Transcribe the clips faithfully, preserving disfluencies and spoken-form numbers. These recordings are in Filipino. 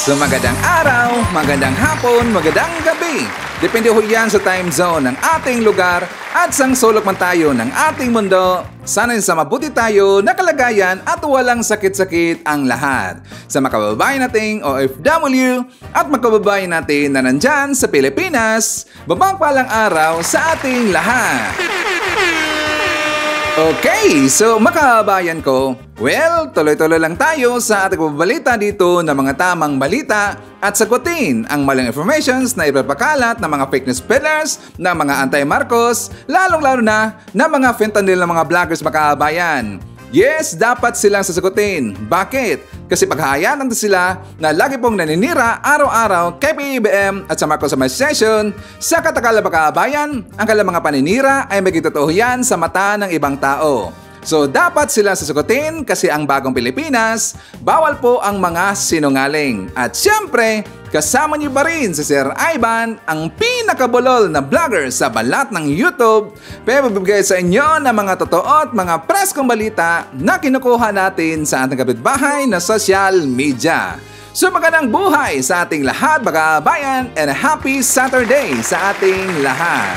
So magandang araw, magandang hapon, magandang gabi. Depende ho yan sa time zone ng ating lugar at sang sulok man tayo ng ating mundo. Sana'y sa mabuti tayo na kalagayan at walang sakit-sakit ang lahat. Sa mga kababayan nating O F W at mga kababayan natin na nandyan sa Pilipinas, babang-palang araw sa ating lahat. Okay, so makabayan ko, well, tuloy-tuloy lang tayo sa ating pabalita dito ng mga tamang balita at sagutin ang maling informations na ipapakalat ng mga fake news peddlers, ng mga anti-Marcos, lalong-lalo na ng mga fentanyl ng mga vloggers makabayan. Yes, dapat silang sasagutin. Bakit? Kasi paghahayaan natin sila na lagi pong naninira araw-araw kay P B B M at sa Marcos Administration. Sa katakala makabayan, ang kanilang mga paninira ay maging totoo yan sa mata ng ibang tao. So dapat silang sasagutin kasi ang bagong Pilipinas, bawal po ang mga sinungaling. At syempre, kasama niyo pa rin si Sir Ivan, ang pinakabulol na vlogger sa balat ng YouTube, pero bibigay sa inyo ng mga totoo at mga preskong balita na kinukuha natin sa ating kapitbahay na social media. So magandang buhay sa ating lahat, mga bayan, and a happy Saturday sa ating lahat.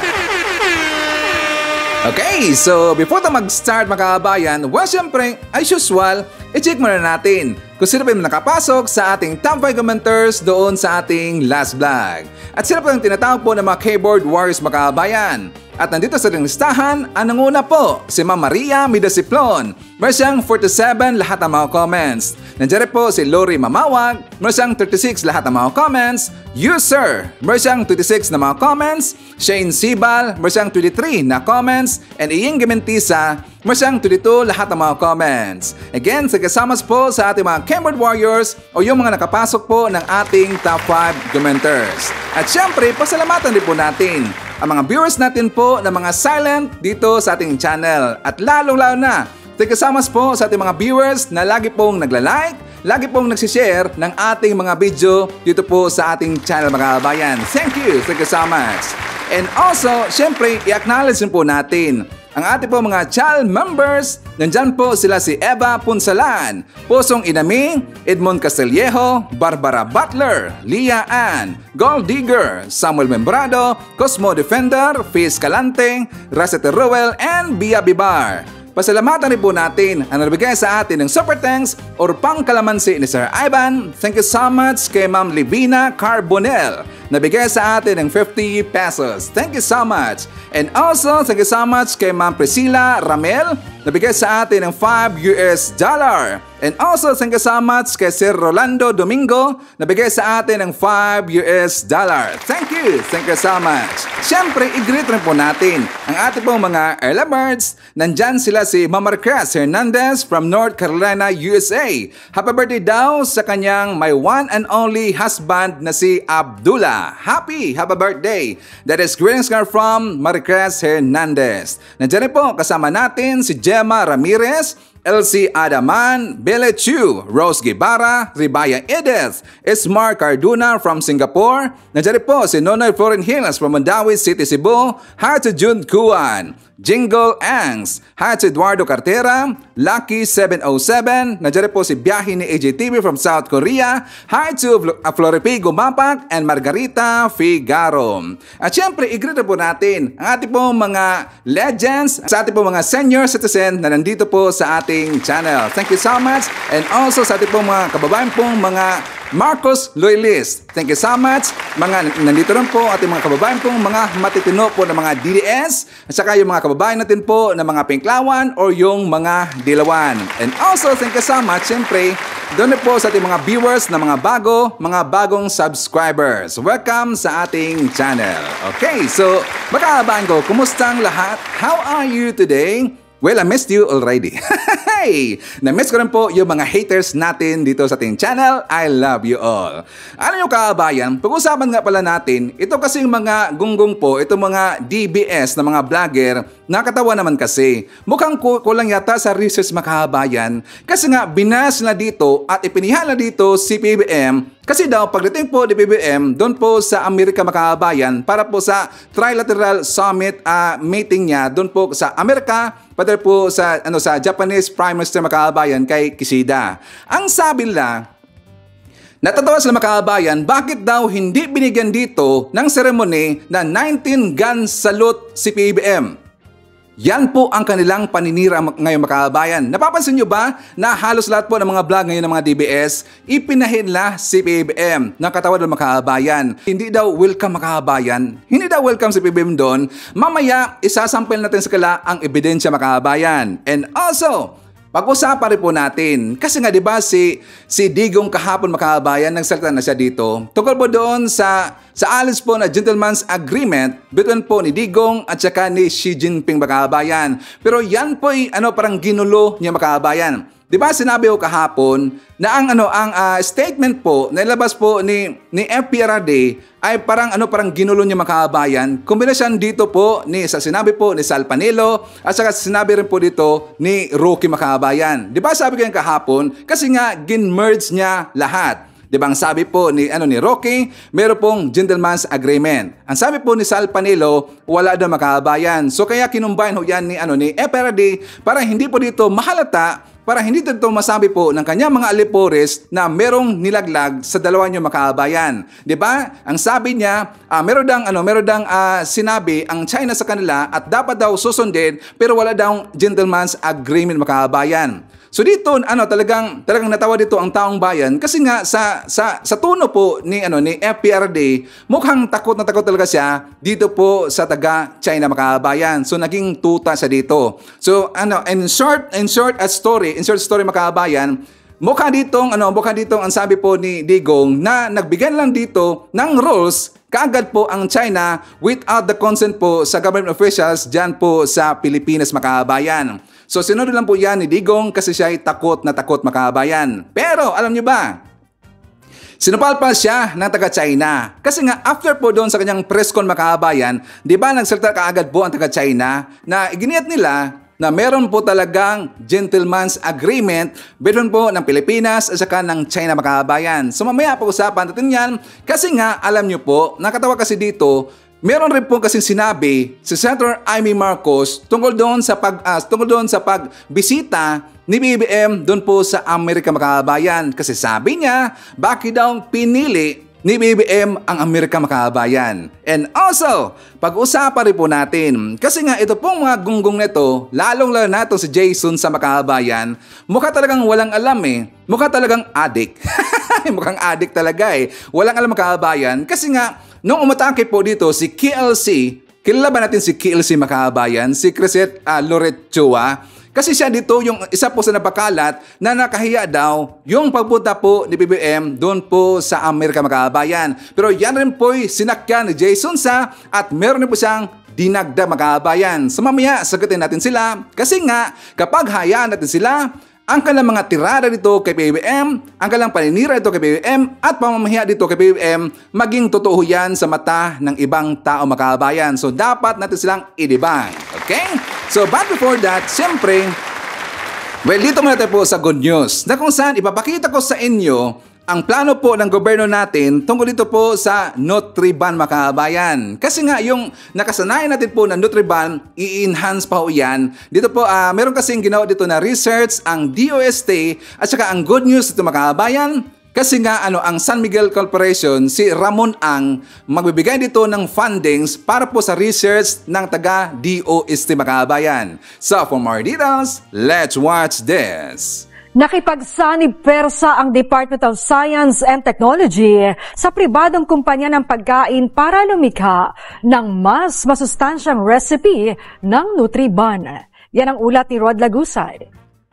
Okay, so before tayo mag-start mga kabayan, well syempre, as usual, i-check muna natin kung sino pa yung nakapasok sa ating top five commenters doon sa ating last vlog. At sino pa yung tinatawag po ng mga keyboard warriors mga kabayan. At nandito sa ating listahan, ang nanguna po, si Ma'am Maria Midasiplon. Meron forty-seven lahat ng mga comments. Nandiyan po si Lori Mamawag, meron thirty-six lahat ng mga comments. You Sir, meron twenty-six na mga comments. Shane Sibal, meron twenty-three na comments. And Iing Gimentisa, meron twenty-two lahat ng mga comments. Again, sa kasamas po sa ating mga keyboard warriors o yung mga nakapasok po ng ating top five commenters. At syempre, pasalamatan din po natin ang mga viewers natin po na mga silent dito sa ating channel. At lalong-lalo na, tigkasamas po sa ating mga viewers na lagi pong nagla-like, lagi pong nagsishare ng ating mga video dito po sa ating channel mga kabayan. Thank you, tigkasamas. And also, syempre, i-acknowledge po natin ang ating po mga channel members. Nandyan po sila si Eva Punsalan, Pusong Inami, Edmond Castillejo, Barbara Butler, Lia Ann, Gold Digger, Samuel Membrado, Cosmo Defender, Fiz Calante, Racete Ruel, and Bia Bibar. Pasalamatan rin po natin ang nabigay sa atin ng super thanks or pangkalamansi ni Sir Ivan. Thank you so much kay Ma'am Livina Carbonel. Nabigay sa atin ng fifty pesos. Thank you so much. And also, thank you so much kay Ma'am Priscilla Ramel. Nabigay sa atin ng five U S dollar. And also, thank you so much kay Sir Rolando Domingo. Nabigay sa atin ng five U S dollar. Thank you. Thank you so much. Siyempre, i-greet rin po natin ang ating pong mga early birds. Nandyan sila si Mama Marcres Hernandez from North Carolina, U S A. Happy birthday daw sa kanyang my one and only husband na si Abdullah. Happy, happy birthday. That is greetings from Marcres Hernandez. Nandiyan rin po kasama natin si Gemma Ramirez, Elsie Adaman, Bele Chu, Rose Guevara, Ribaya Edith, Ismar Carduna from Singapore. Nandiyan rin po si Nonoy Florin Hills from Mandawi City, Cebu. Hi to June Kuan, Jingle Angs. Hi to Eduardo Cartera, Lucky seven oh seven. Nandiyan rin po si Biyahe ni A J T V from South Korea. Hi to Floripi Gumapak and Margarita Figaro. At syempre, i-greet po natin ang ating pong mga legends, sa ating pong mga senior citizen na nandito po sa ating channel. Thank you so much. And also sa ating pong mga kababayan pong mga Marcos Loyalist. Thank you so much. Mga nandito rin po ating mga kababayan pong mga matitino po ng mga D D S at saka yung mga kababayan natin po ng mga Pinklawan or yung mga Dilawan. And also, thank you so much. Siyempre, doon po sa ating mga viewers na mga bago, mga bagong subscribers. Welcome sa ating channel. Okay, so magkakabahan ko, kumusta ang lahat? How are you today? Well, I missed you already. Hey! Na-miss ko rin po yung mga haters natin dito sa ating channel. I love you all. Alam nyo kaabayan, pag-usapan nga pala natin, ito kasing mga gunggong po, ito mga D B S na mga vlogger, nakatawa naman kasi. Mukhang kulang yata sa research makahabayan. Kasi nga, binas na dito at ipinihala dito si P B M. Kasi daw, pagdating po ni P B M, doon po sa Amerika makahabayan, para po sa Trilateral Summit uh, meeting niya, doon po sa Amerika, pati po sa, ano, sa Japanese Prime Minister makahabayan kay Kishida. Ang sabi nila, Natatawa sila mga kababayan, bakit daw hindi binigyan dito ng seremony na nineteen gun salute si P B B M? Yan po ang kanilang paninira ngayon mga kababayan. Napapansin nyo ba na halos lahat po ng mga vlog ngayon ng mga D B S, ipinahinla si P B B M ng katawan ng mga kababayan. Hindi daw welcome mga kababayan. Hindi daw welcome si P B B M doon. Mamaya, isasampil natin sa kala ang ebidensya mga kababayan. And also, pag-usapan rin po natin, kasi nga diba si, si Digong kahapon mga kababayan, nagsalita na siya dito. Tungkol po doon sa, sa alis po na gentleman's agreement between po ni Digong at saka ni Xi Jinping mga kababayan. Pero yan po ay ano, parang ginulo niya mga kababayan. Diba sinabi ko kahapon na ang ano ang uh, statement po na ilabas po ni ni F P R D ay parang ano parang ginulo niya mga kababayan. Kombinasyon dito po ni sa sinabi po ni Sal Panelo at saka sinabi rin po dito ni Rocky mga kababayan. Diba sabi ko yung kahapon kasi nga gin-merge niya lahat. Diba ang sabi po ni ano ni Rocky, meron pong gentleman's agreement. Ang sabi po ni Sal Panelo, wala daw mga kababayan. So kaya kinumbine ho yan ni ano ni F P R D para hindi po dito mahalata, para hindi dito masabi po ng kanyang mga alipores na merong nilaglag sa dalawa niyo mga kababayan. 'Di ba? Ang sabi niya, uh, meron dang ano, meron dang uh, sinabi ang China sa kanila at dapat daw susundin pero wala daw gentleman's agreement mga kababayan. So dito ano talagang talagang natawa dito ang taong bayan kasi nga sa sa sa tono po ni ano ni F P R D mukhang takot na takot talaga siya dito po sa taga China mga kababayan. So naging tuta siya dito. So ano in short in short a story, in short story mga kababayan, mukha ditong ano mukha ditong ang sabi po ni Digong na nagbigay lang dito ng rules kaagad po ang China without the consent po sa government officials diyan po sa Pilipinas mga kababayan. So sinunod lang po yan ni Digong kasi siya ay takot na takot mga kababayan. Pero alam niyo ba, sinupalpal siya ng taga-China. Kasi nga after po doon sa kanyang press con mga kababayan, di ba nagsalita kaagad po ang taga-China na iginiyat nila na meron po talagang gentleman's agreement between po ng Pilipinas at saka ng China mga kababayan. So mamaya pag-usapan natin yan kasi nga alam niyo po, nakatawa kasi dito, meron rin po kasing sinabi si Senator Amy Marcos tungkol doon sa pag uh, tungkol doon sa pagbisita ni P B B M doon po sa Amerika mga kababayan kasi sabi niya bakit daw pinili ni P B B M ang Amerika mga kababayan. And also, pag-usapan rin po natin kasi nga ito pong mga gunggong nito, lalong-lalo na ito si Jason sa mga kababayan, mukha talagang walang alam eh. Mukha talagang addict. Mukhang addict talaga eh. Walang alam mga kababayan kasi nga nung umatake po dito si K L C, kilala ba natin si K L C mga kababayan? Si Crisette uh, Loret Chua. Kasi siya dito yung isa po sa napakalat na nakahiya daw yung pagpunta po ni P B B M doon po sa Amerika mga kababayan. Pero yan rin po'y sinakyan ni Jason Sa at meron rin po siyang dinagda mga kababayan. So mamaya sagutin natin sila kasi nga kapag hayaan natin sila, ang kanilang mga tirada dito kay P B B M, ang kanilang paninira dito kay P B B M at pamamahiya dito kay P B B M, maging totoo yan sa mata ng ibang tao mga kababayan. So dapat natin silang i-debunk. Okay? So but before that, siyempre, well dito muna tayo po sa good news na kung saan ipapakita ko sa inyo ang plano po ng gobyerno natin tungkol dito po sa Nutriban mga kababayan. Kasi nga yung nakasanayan natin po na Nutriban, i-enhance pa po yan. Dito po, uh, meron kasing ginawa dito na research ang D O S T at saka ang good news dito mga kababayan. Kasi nga ano ang San Miguel Corporation, si Ramon Ang, magbibigay dito ng fundings para po sa research ng taga D O S T mga kababayan. So for more details, let's watch this. Nakipagsanib persa ang Department of Science and Technology sa pribadong kumpanya ng pagkain para lumikha ng mas masustansyang recipe ng Nutriban. Yan ang ulat ni Rod Lagusay.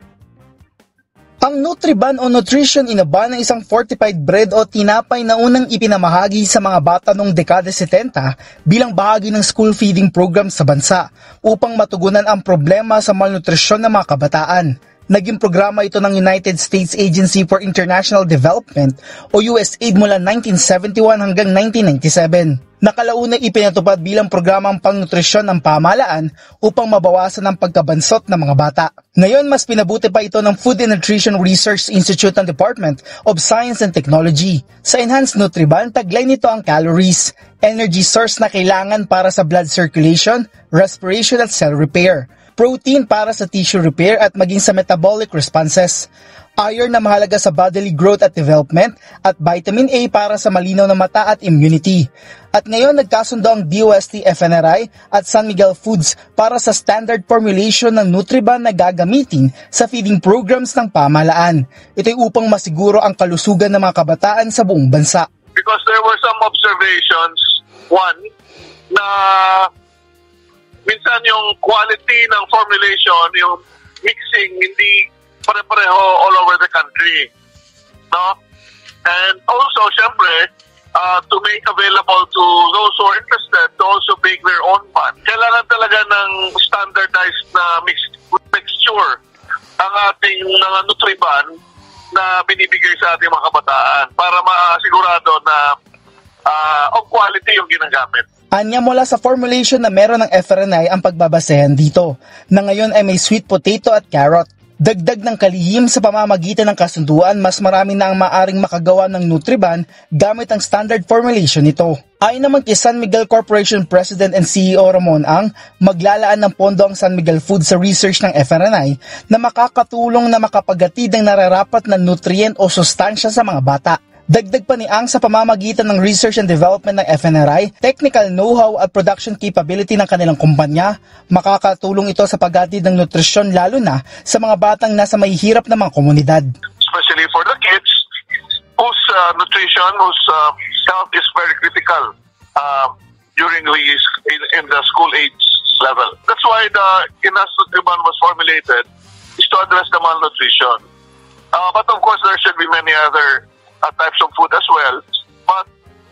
Ang Nutriban o Nutrition in a Ban ay isang fortified bread o tinapay na unang ipinamahagi sa mga bata noong dekada setenta bilang bahagi ng school feeding program sa bansa upang matugunan ang problema sa malnutrisyon ng mga kabataan. Naging programa ito ng United States Agency for International Development o U S A I D mula nineteen seventy-one hanggang nineteen ninety-seven. Nakalaunay ipinatupad bilang programang pangnutrisyon ng pamahalaan upang mabawasan ang pagkabansot ng mga bata. Ngayon, mas pinabuti pa ito ng Food and Nutrition Research Institute ng Department of Science and Technology. Sa Enhanced Nutriban, taglay nito ang calories, energy source na kailangan para sa blood circulation, respiration at cell repair. protein para sa tissue repair at maging sa metabolic responses, iron na mahalaga sa bodily growth at development, at vitamin A para sa malinaw na mata at immunity. At ngayon nagkasundo ang D O S T F N R I at San Miguel Foods para sa standard formulation ng Nutriban na gagamitin sa feeding programs ng pamahalaan. Ito'y upang masiguro ang kalusugan ng mga kabataan sa buong bansa. Because there were some observations, one, na minsan yung quality ng formulation, yung mixing, hindi pare-pareho all over the country. No? And also, syempre, uh, to make available to those who are interested to also bake their own pan, kailangan talaga ng standardized na mix mixture ang ating uh, Nutriban na binibigay sa ating mga kabataan para masigurado na uh, of quality yung ginagamit. Anya mula sa formulation na meron ng F R N I ang pagbabasehan dito, na ngayon ay may sweet potato at carrot. Dagdag ng kalihim sa pamamagitan ng kasunduan, mas marami na ang maaring makagawa ng Nutriban gamit ang standard formulation nito. Ayon naman kay San Miguel Corporation President and C E O Ramon Ang, maglalaan ng pondo ang San Miguel Food sa research ng F R N I na makakatulong na makapagatid ng nararapat na nutrient o sustansya sa mga bata. Dagdag pa ni Ang, sa pamamagitan ng research and development ng F N R I, technical know-how at production capability ng kanilang kumpanya, makakatulong ito sa paghatid ng nutrisyon lalo na sa mga batang nasa mahihirap na mga komunidad. Especially for the kids whose uh, nutrition, whose uh, health is very critical uh, during the in, in the school age level. That's why the Kinas Nutriban was formulated, is to address the malnutrition. Uh, but of course, there should be many other Uh, types of food as well, but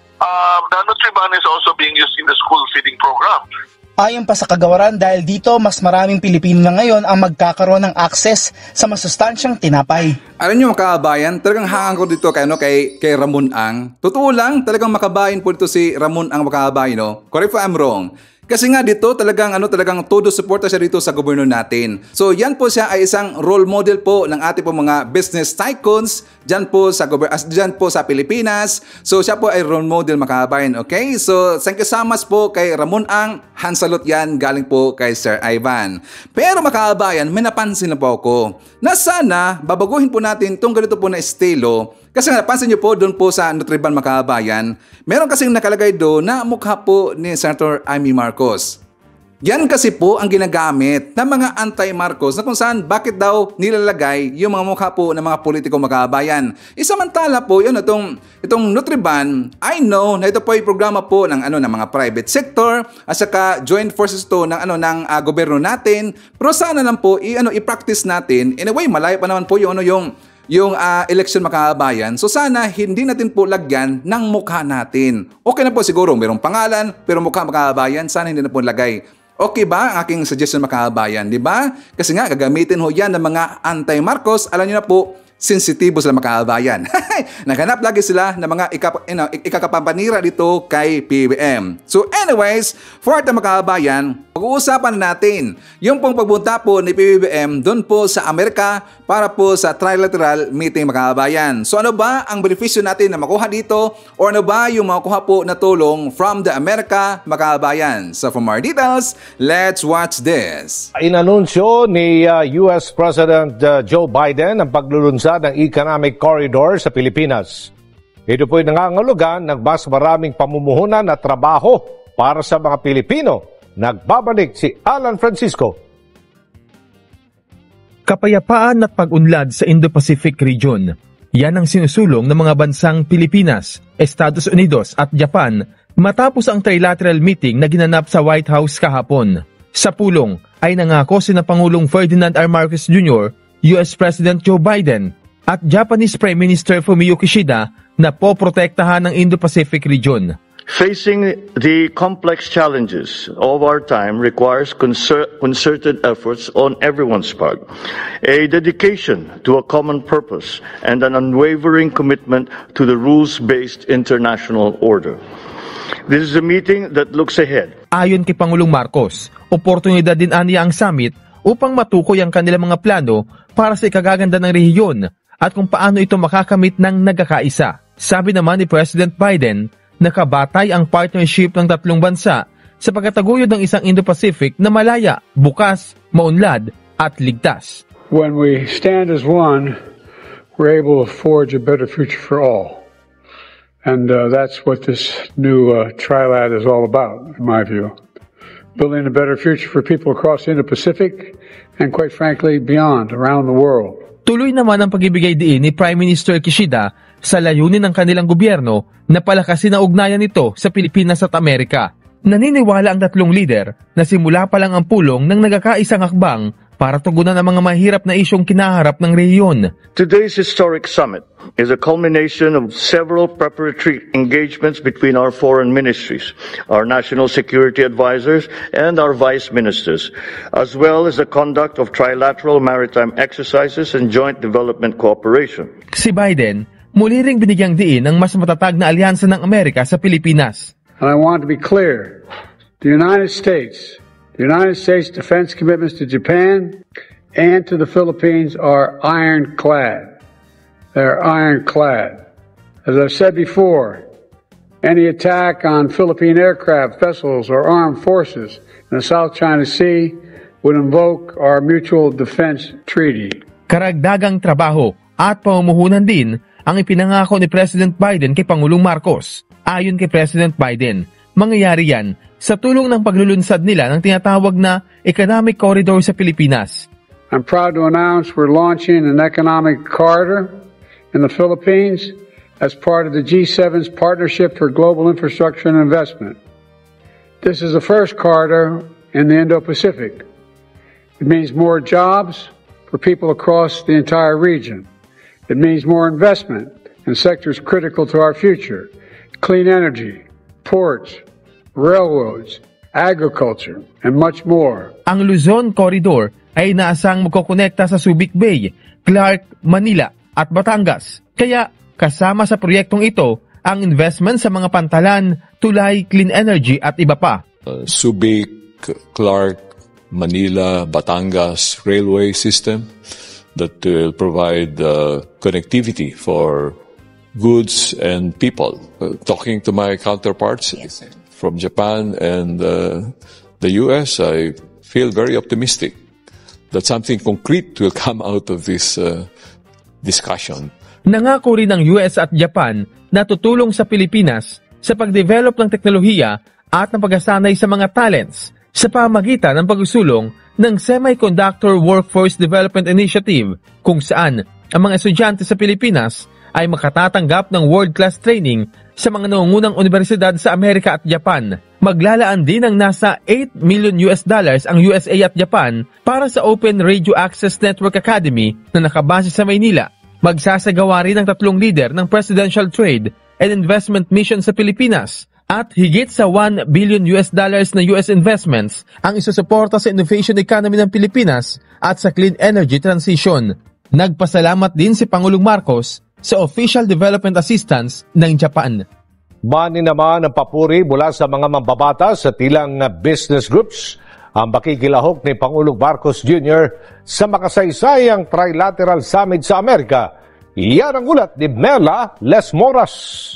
um, the Nutriban is also being used in the school feeding program. Ayon pa sa kagawaran, dahil dito mas maraming Pilipino na ngayon ang magkakaroon ng access sa masustansyang tinapay. Alam niyo mga kabayan, talagang hangang ko dito kay, ano, kay, kay Ramon Ang. Totoo lang, talagang makabayan po dito si Ramon Ang mga kabayan. No? Correct if I'm wrong. Kasi nga dito talagang ano talagang todo suporta siya dito sa gobyerno natin. So yan po siya ay isang role model po ng ating po mga business tycoons diyan po sa gobyerno, diyan po sa Pilipinas. So siya po ay role model mga kabayan. Okay? So thank you so much po kay Ramon Ang. Hansalot yan galing po kay Sir Ivan. Pero mga kabayan, may napansin na po ako na sana babaguhin po natin itong ganito po na estilo. Kasi napansin niyo po doon po sa Nutriban mga kabayan, meron kasing nakalagay doon na mukha po ni Senator Amy Marcos. Yan kasi po ang ginagamit ng mga anti-Marcos na kung saan bakit daw nilalagay yung mga mukha po ng mga politiko mga kabayan. Isamantala po yun itong, itong Nutriban, I know na ito po ay programa po ng, ano, ng mga private sector at saka joint forces to ng, ano, ng uh, gobyerno natin. Pero sana lang po i, ano, i-practice natin. In a way, malayo pa naman po yung ano yung yung uh, election makabayan. So sana hindi natin po lagyan ng mukha natin. Okay na po siguro mayroong pangalan pero mukha makabayan, sana hindi na po lagay. Okay ba ang aking suggestion makabayan, di ba? Kasi nga gagamitin ho yan ng mga anti-Marcos. Alam niyo na po, sensitibo sila makabayan. Naghanap lagi sila ng mga ikap, you know, ikakapampanira dito kay P B M. So anyways, for the makabayan, pag-uusapan natin yung pong pagbunta po ni P B M doon po sa Amerika para po sa trilateral meeting makabayan. So ano ba ang benepisyo natin na makuha dito o ano ba yung makuha po na tulong from the America makabayan? So for more details, let's watch this. Inanunsyo ni uh, U S President uh, Joe Biden ang paglulunsad ng economic corridor sa Pilipinas. Ito po'y nangangahulugan ng mas maraming pamumuhunan at trabaho para sa mga Pilipino. Nagbabalik si Alan Francisco. Kapayapaan at pag-unlad sa Indo-Pacific region. Yan ang sinusulong ng mga bansang Pilipinas, Estados Unidos at Japan matapos ang trilateral meeting na ginanap sa White House kahapon. Sa pulong ay nangako sina Pangulong Ferdinand R. Marcos Junior, U S President Joe Biden at Japanese Prime Minister Fumio Kishida na poprotektahan ng Indo-Pacific region. Facing the complex challenges of our time requires concer- concerted efforts on everyone's part, a dedication to a common purpose, and an unwavering commitment to the rules-based international order. This is a meeting that looks ahead. Ayon kay Pangulong Marcos, oportunidad din aniya ang summit upang matukoy ang kanilang mga plano para sa ikagaganda ng rehiyon at kung paano ito makakamit ng nagkakaisa. Sabi naman ni President Biden, nakabatay ang partnership ng tatlong bansa sa pagkataguyod ng isang Indo-Pacific na malaya, bukas, maunlad at ligtas. When we stand as one, we're able to forge a better future for all. And uh, that's what this new uh, trilat is all about, in my view. Building a better future for people across the Indo-Pacific and, quite frankly, beyond, around the world. Tuloy naman ang pag-ibigay diin ni Prime Minister Kishida sa layunin ng kanilang gobyerno na palakasin ang ugnayan nito sa Pilipinas at Amerika. Naniniwala ang tatlong lider na simula pa lang ang pulong ng nagkakaisang hakbang para tugunan ang mga mahirap na isyong kinaharap ng rehiyon. Today's historic summit is a culmination of several preparatory engagements between our foreign ministries, our national security advisors, and our vice ministers, as well as the conduct of trilateral maritime exercises and joint development cooperation. Si Biden, muli ring binigyang diin ang mas matatag na alyansa ng Amerika sa Pilipinas. And I want to be clear, the United States, the United States defense commitments to Japan and to the Philippines are ironclad. They're ironclad. As I've said before, any attack on Philippine aircraft, vessels, or armed forces in the South China Sea would invoke our Mutual Defense Treaty. Karagdagang trabaho at pamumuhunan din ang ipinangako ni President Biden kay Pangulong Marcos. Ayon kay President Biden, mangyayari yan sa tulong ng paglulunsad nila ng tinatawag na Economic Corridor sa Pilipinas. I'm proud to announce we're launching an economic corridor in the Philippines as part of the G seven's Partnership for Global Infrastructure and Investment. This is the first corridor in the Indo-Pacific. It means more jobs for people across the entire region. It means more investment in sectors critical to our future. Clean energy, ports, railroads, agriculture, and much more. Ang Luzon Corridor ay inaasang magkokonekta sa Subic Bay, Clark, Manila at Batangas. Kaya kasama sa proyektong ito ang investment sa mga pantalan, tulay, clean energy at iba pa. Uh, Subic, Clark, Manila, Batangas railway system that will provide uh, connectivity for goods and people. Uh, talking to my counterparts from Japan and uh, the U S, I feel very optimistic that something concrete will come out of this uh, discussion. Nangako rin ng U S at Japan na tutulong sa Pilipinas sa pagdevelop ng teknolohiya at ng pagsasanay sa mga talents sa pamagitan ng pagsusulong ng Semiconductor Workforce Development Initiative, kung saan ang mga estudyante sa Pilipinas ay makatatanggap ng world-class training sa mga nangungunang universidad sa Amerika at Japan. Maglalaan din ng nasa eight million U S dollars ang U S A at Japan para sa Open Radio Access Network Academy na nakabase sa Maynila. Magsasagawa rin ang tatlong leader ng Presidential Trade and Investment Mission sa Pilipinas at higit sa one billion U S dollars na U S investments ang isusuporta sa innovation economy ng Pilipinas at sa clean energy transition. Nagpasalamat din si Pangulong Marcos sa official development assistance ng Japan. Mani naman ang papuri mula sa mga mambabatas at ilang business groups ang pakikilahok ni Pangulong Marcos Junior sa makasaysayang Trilateral Summit sa Amerika. Iyan ang ulat ni Mela Lesmoras.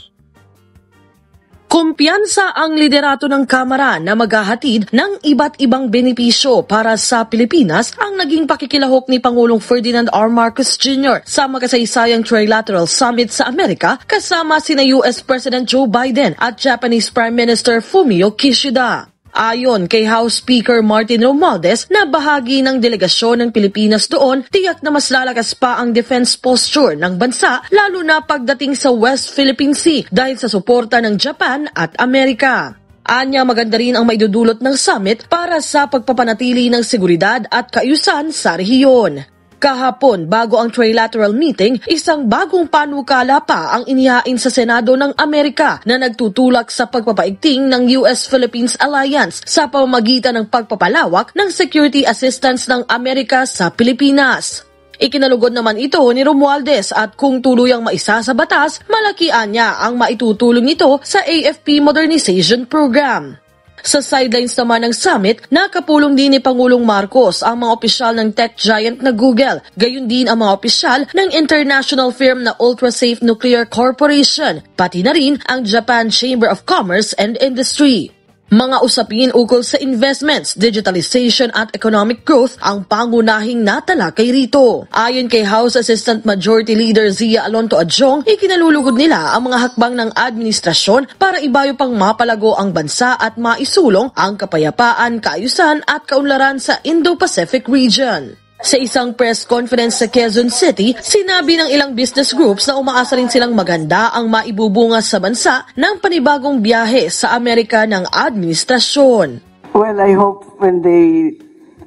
Kumpiyansa ang liderato ng Kamara na maghahatid ng iba't ibang benepisyo para sa Pilipinas ang naging pakikilahok ni Pangulong Ferdinand R. Marcos Junior sa makasaysayang Trilateral Summit sa Amerika kasama sina U S President Joe Biden at Japanese Prime Minister Fumio Kishida. Ayon kay House Speaker Martin Romualdez na bahagi ng delegasyon ng Pilipinas doon, tiyak na mas lalakas pa ang defense posture ng bansa lalo na pagdating sa West Philippine Sea dahil sa suporta ng Japan at Amerika. Anya maganda rin ang maidudulot ng summit para sa pagpapanatili ng seguridad at kaayusan sa rehiyon. Kahapon, bago ang trilateral meeting, isang bagong panukala pa ang inihain sa Senado ng Amerika na nagtutulak sa pagpapaigting ng U S-Philippines Alliance sa pamamagitan ng pagpapalawak ng security assistance ng Amerika sa Pilipinas. Ikinalugod naman ito ni Romualdez at kung tuluyang maisa sa batas, malakian niya ang maitutulong nito sa A F P Modernization Program. Sa sidelines naman ng summit, nakapulong din ni Pangulong Marcos ang mga opisyal ng tech giant na Google, gayon din ang mga opisyal ng international firm na Ultrasafe Nuclear Corporation, pati na rin ang Japan Chamber of Commerce and Industry. Mga usapin ukol sa investments, digitalization at economic growth ang pangunahing natalakay rito. Ayon kay House Assistant Majority Leader Zia Alonto Adjong, ikinalulugod nila ang mga hakbang ng administrasyon para ibayo pang mapalago ang bansa at maisulong ang kapayapaan, kaayusan at kaunlaran sa Indo-Pacific region. Sa isang press conference sa Quezon City, sinabi ng ilang business groups na umaasa rin silang maganda ang maibubunga sa bansa ng panibagong biyahe sa Amerika ng administrasyon. Well, I hope when they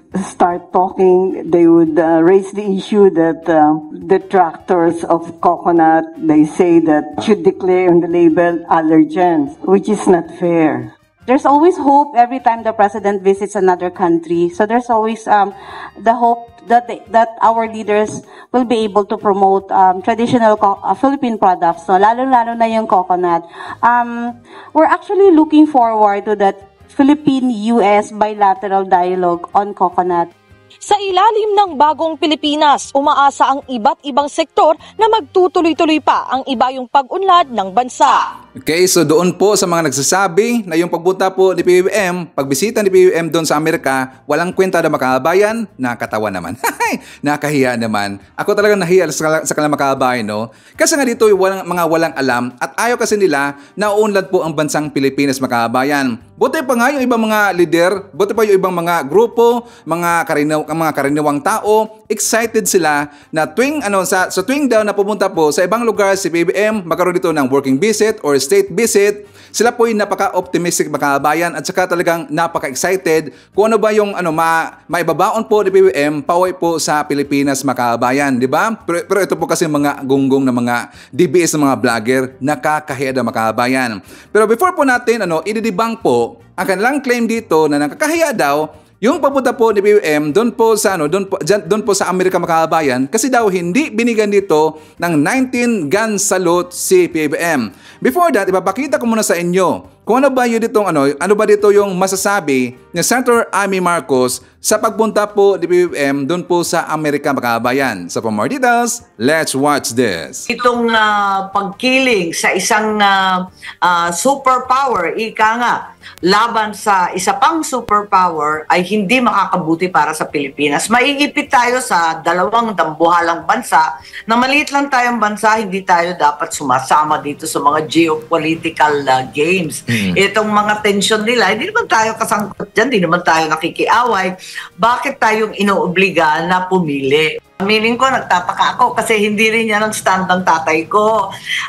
start talking, they would uh, raise the issue that uh, detractors of coconut, they say that should declare on the label allergens, which is not fair. There's always hope every time the president visits another country. So there's always um, the hope that they, that our leaders will be able to promote um, traditional co- uh, Philippine products, no? Lalo-lalo na yung coconut. Um, we're actually looking forward to that Philippine-U S bilateral dialogue on coconut. Sa ilalim ng bagong Pilipinas, umaasa ang iba't ibang sektor na magtutuloy-tuloy pa ang ibayong pag-unlad ng bansa. Okay, so doon po sa mga nagsasabi na yung pagpunta po ni P B B M, pagbisita ni P B B M doon sa Amerika, walang kwenta na makabayan, nakatawa naman. Nakahiya naman. Ako talagang nahiya sa, sa kanila makabayan, no? Kasi nga dito yung walang, mga walang alam at ayaw kasi nila na uunlad po ang bansang Pilipinas makabayan. Buti pa nga yung ibang mga leader, buti pa yung ibang mga grupo, mga karinaw, mga karaniwang tao, excited sila na tuwing ano sa sa tuwing daw na pumunta po sa ibang lugar si P B B M, magkaroon dito ng working visit or state visit, sila po yung napaka-optimistic makabayan at saka talagang napaka-excited kung ano ba yung ano ma maibabaon po ni P B B M pauwi po sa Pilipinas makabayan, di ba? Pero, pero ito po kasi mga gunggong na mga D B S na mga vlogger, nakakahiya na makabayan. Pero before po natin ano ididibang po ang kanilang claim dito na nakakahiya daw yung papunta po ni P B B M doon po sa ano doon po dyan, doon po sa Amerika makabayan kasi daw hindi binigyan dito ng nineteen gun salute si P B B M. Before that, ipapakita ko muna sa inyo kung ano ba yun ditong ano ano ba dito yung masasabi ni Senator Amy Marcos sa pagpunta po ni P B B M doon po sa Amerika makabayan. So for more details, let's watch this. Itong uh, pagkiling sa isang uh, uh, superpower, ika nga, laban sa isa pang superpower ay hindi makakabuti para sa Pilipinas. Maiipit tayo sa dalawang dambuhalang bansa na maliit lang tayong bansa, hindi tayo dapat sumasama dito sa mga geopolitical uh, games. Hmm. Itong mga tension nila, hindi naman tayo kasangkot dyan, hindi naman tayo nakikiaway. Bakit tayong inuobliga na pumili? Meaning ko, nagtataka ako kasi hindi rin yan ang stand ng tatay ko.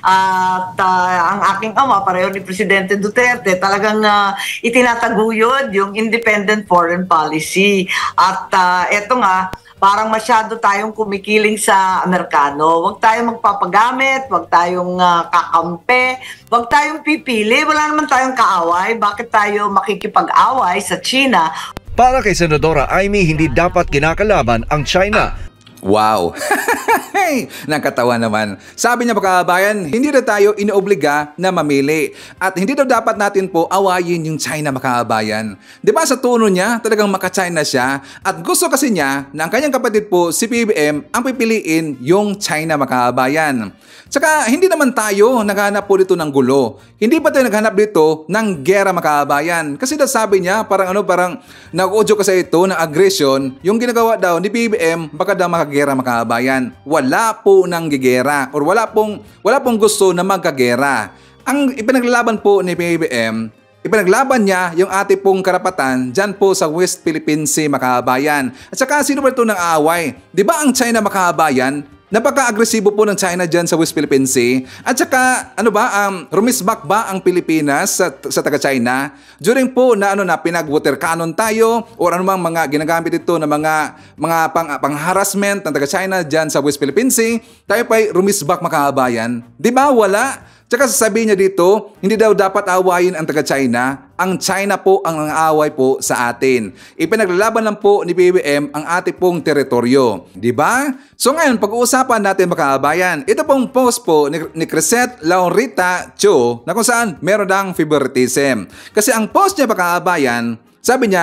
At uh, ang aking ama, pareho ni Presidente Duterte, talagang uh, itinataguyod yung independent foreign policy. At uh, eto nga, parang masyado tayong kumikiling sa Amerikano. Huwag tayong magpapagamit, huwag tayong uh, kakampi, huwag tayong pipili. Wala naman tayong kaaway. Bakit tayo makikipag-away sa China? Para kay Senadora Amy, hindi dapat kinakalaban ang China. Wow! Nakatawa naman. Sabi niya makabayan, hindi na tayo inoobliga na mamili. At hindi daw dapat natin po awayin yung China makabayan. Di ba sa tono niya, talagang maka-China siya. At gusto kasi niya na ang kanyang kapatid po, si P B B M, ang pipiliin yung China makabayan. Tsaka hindi naman tayo naghanap po dito ng gulo. Hindi pa tayo naghanap dito ng gera makabayan. Kasi daw sabi niya, parang ano, parang nag-audio kasi ito ng aggression. Yung ginagawa daw ni P B B M, baka daw makagera makabayan. Wala po nang gigera or wala pong, wala pong gusto na magkagera. Ang ipinaglalaban po ni P B B M, ipinaglaban niya yung ate pong karapatan dyan po sa West Philippine Sea makabayan. At saka sino ba ito ng aaway? Di ba ang China makabayan? Napaka-agresibo po ng China dyan sa West Philippine Sea. At saka, ano ba, um, rumisbak ba ang Pilipinas sa, sa taga-China? During po na, ano, na pinag-water cannon tayo o anumang mga ginagamit ito na mga, mga pang, pang-harassment ng taga-China dyan sa West Philippine Sea, tayo pa'y rumisbak makabayan. Di ba? Wala. Tsaka sasabihin niya dito, hindi daw dapat awayin ang taga-China. Ang China po ang away po sa atin. Ipinaglalaban lang po ni P B B M ang ating pong teritoryo. Di ba? So ngayon, pag-uusapan natin makabayan. Ito pong post po ni, ni Crisette Laurita Cho na kung saan meron ng favoritism. Kasi ang post niya makabayan, sabi niya,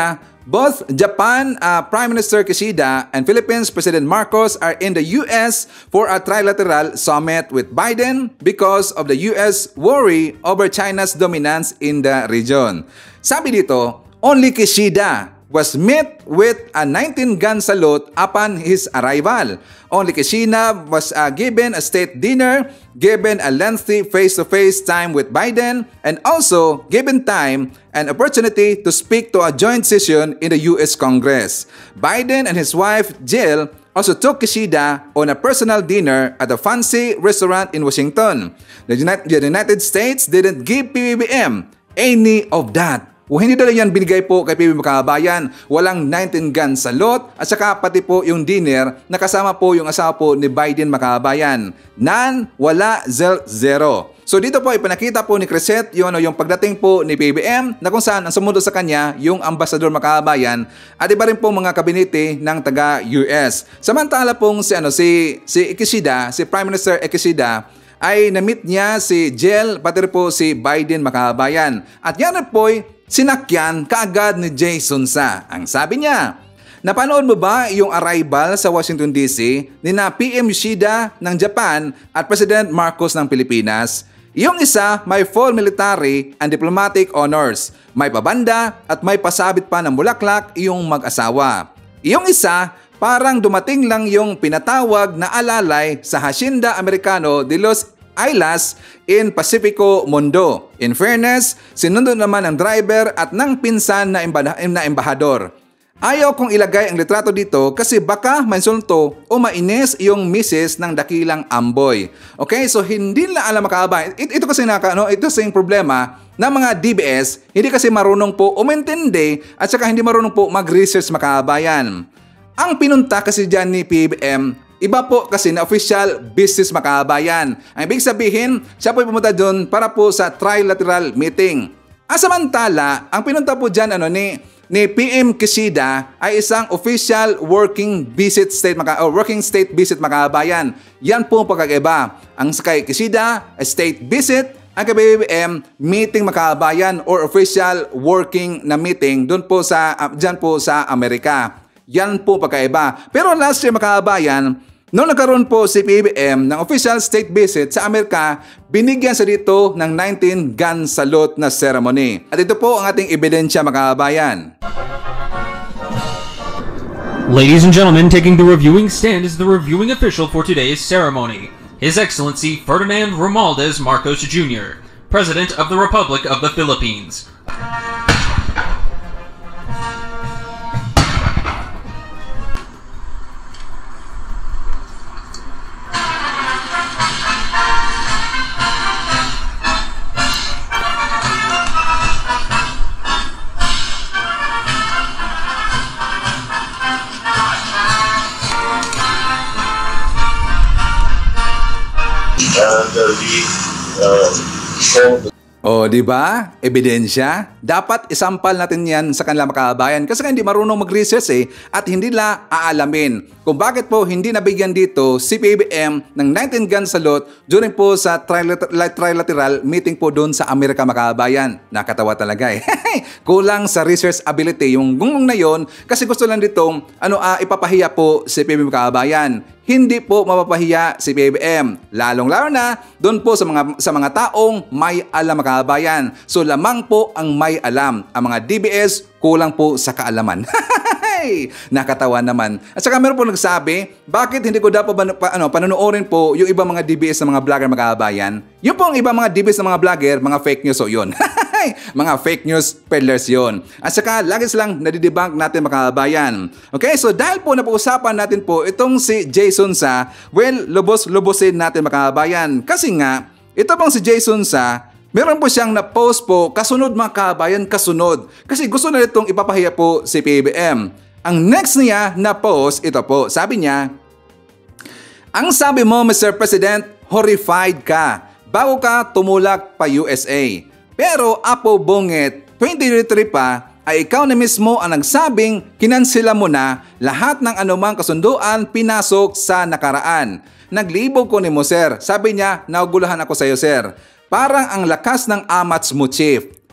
Both Japan uh, Prime Minister Kishida and Philippines President Marcos are in the U S for a trilateral summit with Biden because of the U S worry over China's dominance in the region. Sabi dito, only Kishida was met with a nineteen-gun salute upon his arrival. Only Kishida was uh, given a state dinner, given a lengthy face-to-face time with Biden, and also given time and opportunity to speak to a joint session in the U S Congress. Biden and his wife Jill also took Kishida on a personal dinner at a fancy restaurant in Washington. The United States didn't give P B B M any of that. O hindi na yan binigay po kay P B B M Kabayan. Walang nineteen-gun salute at saka pati po yung dinner na kasama po yung asawa po ni Biden Makabayan. None, wala, zel, zero. So dito po ipinakita po ni Crescent yung, ano, yung pagdating po ni P B B M na kung saan ang sumunod sa kanya yung Ambassador Makabayan at iba rin po mga kabinete ng taga-U S. Samantala pong si, ano, si, si Kishida, si Prime Minister Kishida, ay na-meet niya si Jill pati rin po si Biden Makabayan. At yan rin po'y sinakyan kaagad ni Jason Sa. Ang sabi niya, napanood mo ba yung arrival sa Washington D C ni na P M Yoshida ng Japan at President Marcos ng Pilipinas? Yung isa may full military and diplomatic honors, may pabanda at may pasabit pa ng bulaklak yung mag-asawa. Yung isa, parang dumating lang yung pinatawag na alalay sa Hacienda Americano de los Islas in Pacifico Mundo. In fairness, sinundo naman ng driver at ng pinsan na, embah- na embahador. Ayaw kong ilagay ang litrato dito kasi baka mansulto o mainis yung misis ng dakilang amboy. Okay, so hindi na alam makakabay. Ito, ito kasi naka, no, ito yung problema ng mga D B S, hindi kasi marunong po umintindi at saka hindi marunong po mag-research makabayan. Ang pinunta kasi dyan ni P B B M, iba po kasi na official business makabayan. Ang ibig sabihin, siya po pumunta doon para po sa trilateral meeting. Ang samantala, ang pinunta po dyan ano, ni, ni P M Kishida ay isang official working visit state maka, or working state visit makabayan. Yan po ang pagkakaiba. Ang kay Kishida, a state visit, ang kay P B B M, meeting makabayan or official working na meeting doon po sa, uh, dyan po sa Amerika. Yan po pagkaiba. Pero last year makabayan, noong nagkaroon po si P B B M ng official state visit sa Amerika, binigyan sa dito ng nineteen-gun salute na ceremony. At ito po ang ating ebidensya makabayan. Ladies and gentlemen, taking the reviewing stand is the reviewing official for today's ceremony. His Excellency Ferdinand Romualdez Marcos Junior, President of the Republic of the Philippines. O, di ba? Ebidensya. Dapat isampal natin yan sa kanila makabayan kasi hindi marunong mag-research eh at hindi nila aalamin kung bakit po hindi nabigyan dito si P B B M ng nineteen-gun salute during po sa trilateral, trilateral meeting po doon sa Amerika makabayan. Nakatawa talaga eh. Kulang sa research ability yung gungong na yon kasi gusto lang ditong ano, uh, ipapahiya po si P B B M makabayan. Hindi po mapapahiya si P B B M, lalong-lalo na doon po sa mga sa mga taong may alam makabayan. So lamang po ang may alam. Ang mga D B S kulang po sa kaalaman. Nakatawa naman. At saka meron po nagsabi, bakit hindi ko dapat pa, ano, panonoorin po yung ibang mga D B S na mga vlogger makabayan? Yung po ang ibang mga D B S na mga vlogger, mga fake news o yun. Mga fake news peddlers yon. At saka lagi silang nadidebunk natin makabayan. Okay, so dahil po napag-usapan natin po itong si Jason Sa, well, lubos-lubosin natin makabayan. Kasi nga, ito pong si Jason Sa, meron po siyang na-post po, kasunod mga kabayan, kasunod. Kasi gusto na itong ipapahiya po si P B B M. Ang next niya na post, ito po, sabi niya, ang sabi mo, Mister President, horrified ka bago ka tumulak pa U S A. Pero Apo Bongit, twenty twenty-three pa, ay ikaw na mismo ang nagsabing kinansela mo na lahat ng anumang kasunduan pinasok sa nakaraan. Naglibog ko ni mo, sir. Sabi niya, naugulahan ako sa iyo, sir. Parang ang lakas ng amats mo, chief.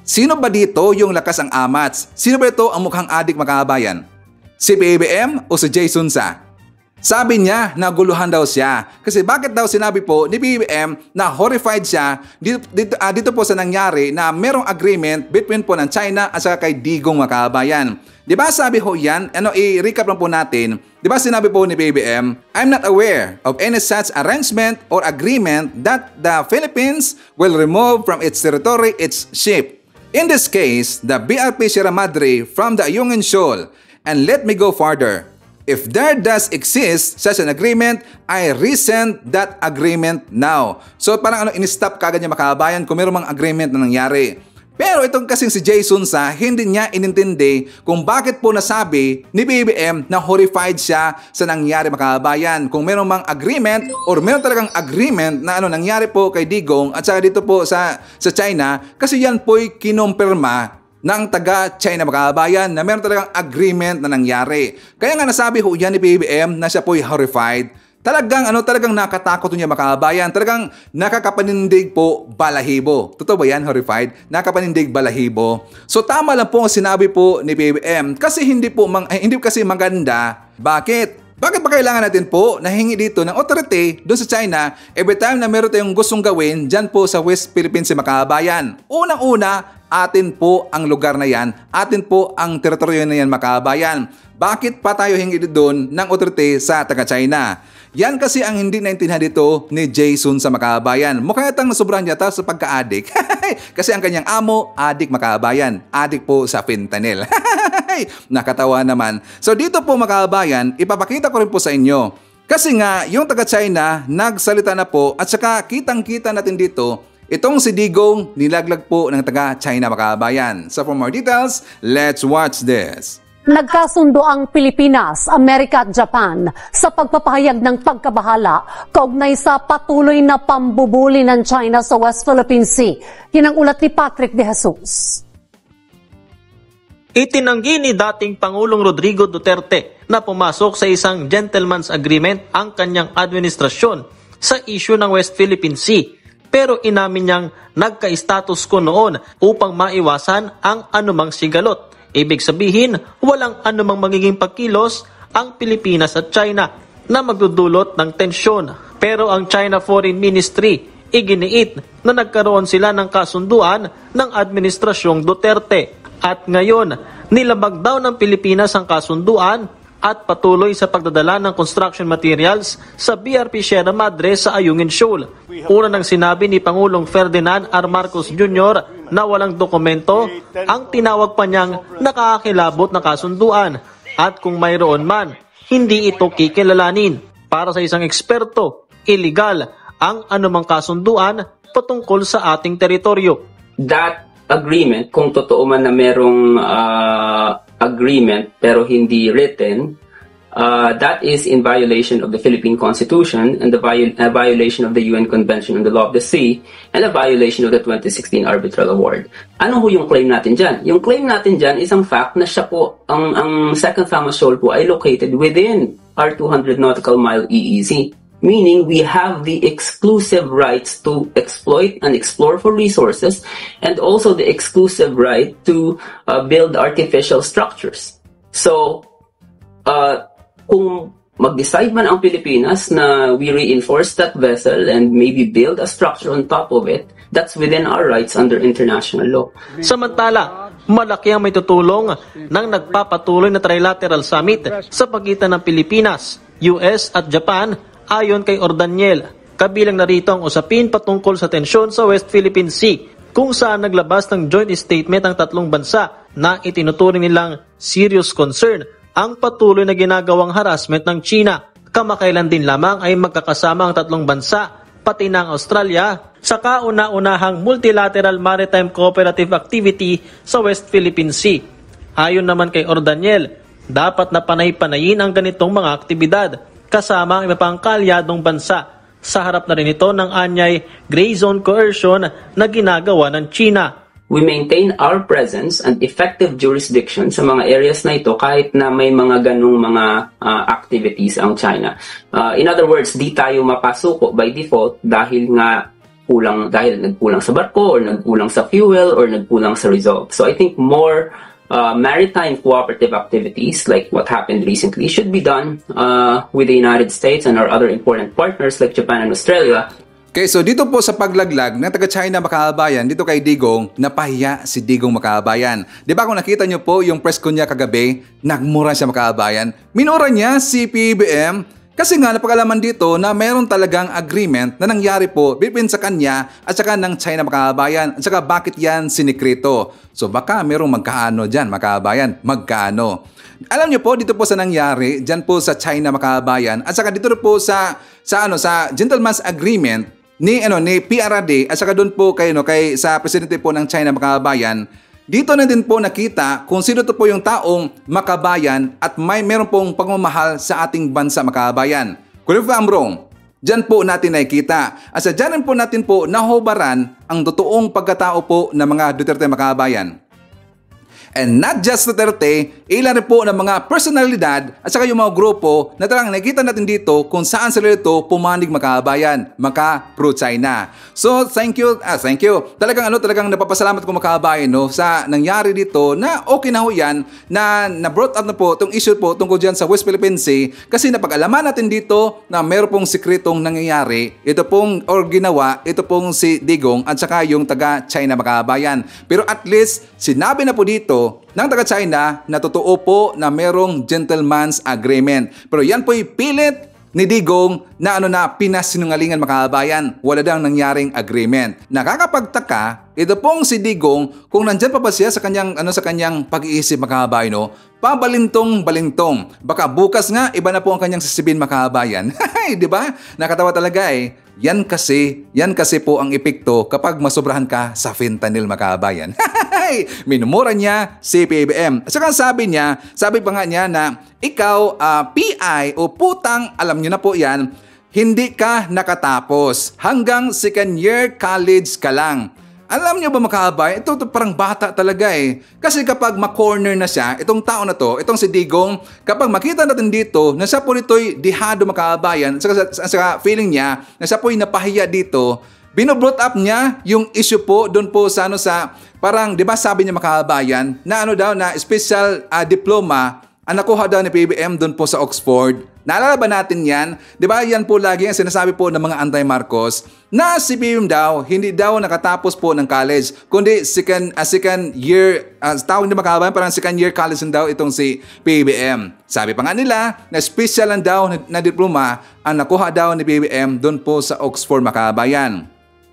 Sino ba dito yung lakas ang amats? Sino ba ito ang mukhang adik mga kababayan? Si P B M o si Jason Sa? Sabi niya naguluhan daw siya. Kasi bakit daw sinabi po ni P B M na horrified siya dito, dito, uh, dito po sa nangyari na merong agreement between po ng China at saka kay Digong mga kababayan. Di ba sabi ho yan, ano i-recap lang po natin, di ba sinabi po ni P B M, I'm not aware of any such arrangement or agreement that the Philippines will remove from its territory its ship. In this case, the B R P Sierra Madre from the Ayungin Shoal. And let me go further. If there does exist such an agreement, I rescind that agreement now. So parang ano, in-stop kagad niya mga kababayan kung mayroong mga agreement na nangyari. Pero itong kasing si Jason Sa, hindi niya inintindi kung bakit po nasabi ni B B M na horrified siya sa nangyari mga kababayan. Kung mayroong mga agreement or mayroong talagang agreement na ano nangyari po kay Digong at saka dito po sa, sa China, kasi yan po'y kinumpirma ng taga-China mga kababayan na meron talagang agreement na nangyari. Kaya nga nasabi ho yan ni P B M na siya po'y horrified. Talagang ano talagang nakatakot niya mga kababayan. Talagang nakakapanindig po balahibo. Totoo ba yan, horrified? Nakapanindig balahibo. So tama lang po ang sinabi po ni P B M kasi hindi po mang, eh, hindi kasi maganda. Bakit? Bakit ba kailangan natin po nahingi dito ng authority doon sa China every time na meron tayong gustong gawin dyan po sa West Philippines mga kababayan? Unang-una, atin po ang lugar na yan, atin po ang teritoryo na yan mga kababayan. Bakit pa tayo hingi doon ng authority sa taga-China? Yan kasi ang hindi naintindihan dito ni Jason sa mga kababayan. Mukha yatang nasubrahan yata sa pagka-adik. Kasi ang kanyang amo, adik mga kababayan. Adik po sa fentanyl. Nakatawa naman. So dito po mga kababayan, ipapakita ko rin po sa inyo. Kasi nga, yung taga-China, nagsalita na po at saka kitang-kita natin dito, itong si Digong nilaglag po ng taga-China mga kababayan. So for more details, let's watch this. Nagkasundo ang Pilipinas, Amerika at Japan sa pagpapahayag ng pagkabahala kaugnay sa patuloy na pambubuli ng China sa West Philippine Sea. Yan ang ulat ni Patrick De Jesus. Itinanggi ni dating Pangulong Rodrigo Duterte na pumasok sa isang gentleman's agreement ang kanyang administrasyon sa issue ng West Philippine Sea. Pero inamin niyang nagka-status quo noon upang maiwasan ang anumang sigalot. Ibig sabihin, walang anumang magiging pagkilos ang Pilipinas at China na magdudulot ng tensyon. Pero ang China Foreign Ministry iginiit na nagkaroon sila ng kasunduan ng Administrasyong Duterte. At ngayon, nilabag daw ng Pilipinas ang kasunduan at patuloy sa pagdadala ng construction materials sa B R P Sierra Madre sa Ayungin Shoal. Una nang sinabi ni Pangulong Ferdinand R. Marcos Junior na walang dokumento, ang tinawag pa niyang nakakakilabot na kasunduan at kung mayroon man, hindi ito kikilalanin. Para sa isang eksperto, illegal ang anumang kasunduan patungkol sa ating teritoryo. That agreement, kung totoo man na merong uh, agreement pero hindi written, uh, that is in violation of the Philippine Constitution and the viol- uh, violation of the U N Convention on the Law of the Sea and a violation of the twenty sixteen Arbitral Award. Ano ho yung claim natin dyan? Yung claim natin dyan is ang fact na siya po, ang, ang Second Famous Shoal po ay located within our two hundred nautical mile E E Z. Meaning we have the exclusive rights to exploit and explore for resources and also the exclusive right to uh, build artificial structures. So, uh, kung mag-decide man ang Pilipinas na we reinforce that vessel and maybe build a structure on top of it, that's within our rights under international law. Samantala, malaki ang may tutulong ng nagpapatuloy na trilateral summit sa pagitan ng Pilipinas, U S at Japan. Ayon kay Ordaniel, kabilang narito ang usapin patungkol sa tensyon sa West Philippine Sea, kung saan naglabas ng joint statement ang tatlong bansa na itinuturing nilang serious concern ang patuloy na ginagawang harassment ng China. Kamakailan din lamang ay magkakasama ang tatlong bansa, pati ng Australia, sa kauna-unahang multilateral maritime cooperative activity sa West Philippine Sea. Ayon naman kay Ordaniel, dapat na panay-panayin ang ganitong mga aktibidad kasama ang iba pang kalyadong bansa. Sa harap na rin ito ng anyay gray zone coercion na ginagawa ng China. We maintain our presence and effective jurisdiction sa mga areas na ito kahit na may mga ganong mga uh, activities ang China. Uh, in other words, di tayo mapasuko by default dahil nga nagkulang dahil nagkulang sa barko or nagkulang sa fuel or nagkulang sa resolve. So I think more uh, maritime cooperative activities like what happened recently should be done uh, with the United States and our other important partners like Japan and Australia. Okay, so dito po sa paglaglag ng taga-China makaabayan, dito kay Digong, napahiya si Digong makaabayan. Di ba kung nakita nyo po yung press ko niya kagabi, nagmura siya makaabayan. Minura niya si P B M kasi nga napag-alaman dito na mayroon talagang agreement na nangyari po between sa kanya at saka ng China makaabayan at saka bakit yan sinikreto. So baka mayroong magkaano dyan makaabayan, magkaano. Alam niyo po dito po sa nangyari dyan po sa China makaabayan at saka dito po sa sa ano sa gentleman's agreement ni ano ni P R D at saka doon po kay no kay sa presidente po ng China makaabayan. Dito na din po nakita kung sino to po yung taong makabayan at may meron pong pagmamahal sa ating bansa makaabayan. Kung if I'm wrong, dyan po natin nakikita. At sa dyan po natin po nahubaran ang totoong pagkatao po ng mga Duterte makaabayan. And not just Duterte, ilan rin po ng mga personalidad at saka yung mga grupo na talagang nakikita natin dito kung saan sila ito pumanig makaabayan, maka pro-China. So thank you, ah, thank you. Talagang ano, talagang napapasalamat ko makaabayan no, sa nangyari dito na okay na ho yan na na-brought up na po itong issue po tungkol dyan sa West Philippine Sea kasi napag-alaman natin dito na meron pong sikretong nangyayari. Ito pong or ginawa, ito pong si Digong at saka yung taga-China makaabayan. Pero at least sinabi na po dito ng taga-China na totoo po na merong gentleman's agreement. Pero yan po'y pilit ni Digong na ano na pinasinungalingan makaabayan. Wala daw nangyaring agreement. Nakakapagtaka, ito pong si Digong kung nandyan pa ba siya sa kanyang ano sa kanyang pag-iisip makaabayan no, pabalintong-balintong. Baka bukas nga iba na po ang kanyang sasibin makaabayan. Di ba? Nakatawa talaga eh. Yan kasi, yan kasi po ang epekto kapag masobrahan ka sa fentanyl makaabayan. Minumura niya si P B M. At saka sabi niya, sabi pa nga niya na ikaw uh, P I o putang, alam niyo na po yan, hindi ka nakatapos. Hanggang second year college ka lang. Alam niyo ba makaabay? Ito, ito parang bata talaga eh. Kasi kapag ma-corner na siya, itong tao na to, itong si Digong, kapag makita natin dito na siya po nito'y dihado makaabayan, saka, saka feeling niya na siya po'y napahiya dito, bino-brought up niya yung issue po doon po sa ano sa, parang di ba sabi niya makaabayan, na ano daw na special uh, diploma ang nakuha daw ni P B M doon po sa Oxford. Naalala ba natin yan? Di ba yan po lagi ang sinasabi po ng mga anti-Marcos na si P B M daw, hindi daw nakatapos po ng college, kundi second, uh, second year, uh, tawag na makabayan, parang second year college daw itong si P B M. Sabi pa nga nila na special lang daw na, na diploma ang nakuha daw ni P B M doon po sa Oxford makabayan.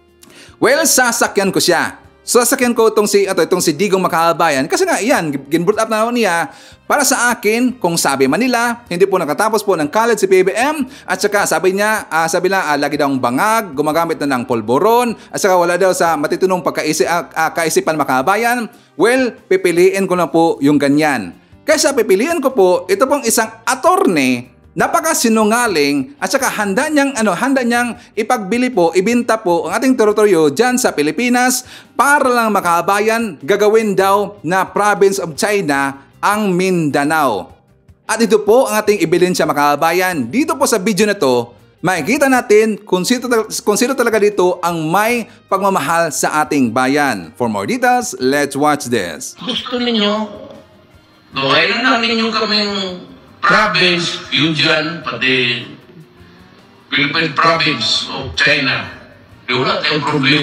Well, sasakyan ko siya. Sasakyan ko itong si, ito, itong si Digong makaabayan kasi nga yan, ginbrought up na niya para sa akin kung sabi man nila, hindi po nakatapos po ng college si P B M at saka sabi niya, uh, sabi lang, uh, lagi daw bangag, gumagamit na ng polboron at saka wala daw sa matitinong pagkaisi, uh, uh, kaisipan makaabayan. Well, pipiliin ko na po yung ganyan. Kaysa pipiliin ko po, ito pong isang attorney napakasinungaling at saka handa niyang ano handa niyang ipagbili po, ibenta po ang ating teritoryo diyan sa Pilipinas para lang makaabayan gagawin daw na province of China ang Mindanao. At ito po ang ating ebidensya makaabayan. Dito po sa video na to, makikita natin kung sino, kung sino talaga dito ang may pagmamahal sa ating bayan. For more details, let's watch this. Gusto ninyo gawin namin yung kaming province, yun dyan, pati Philippine province of China. Di wala tayong problema.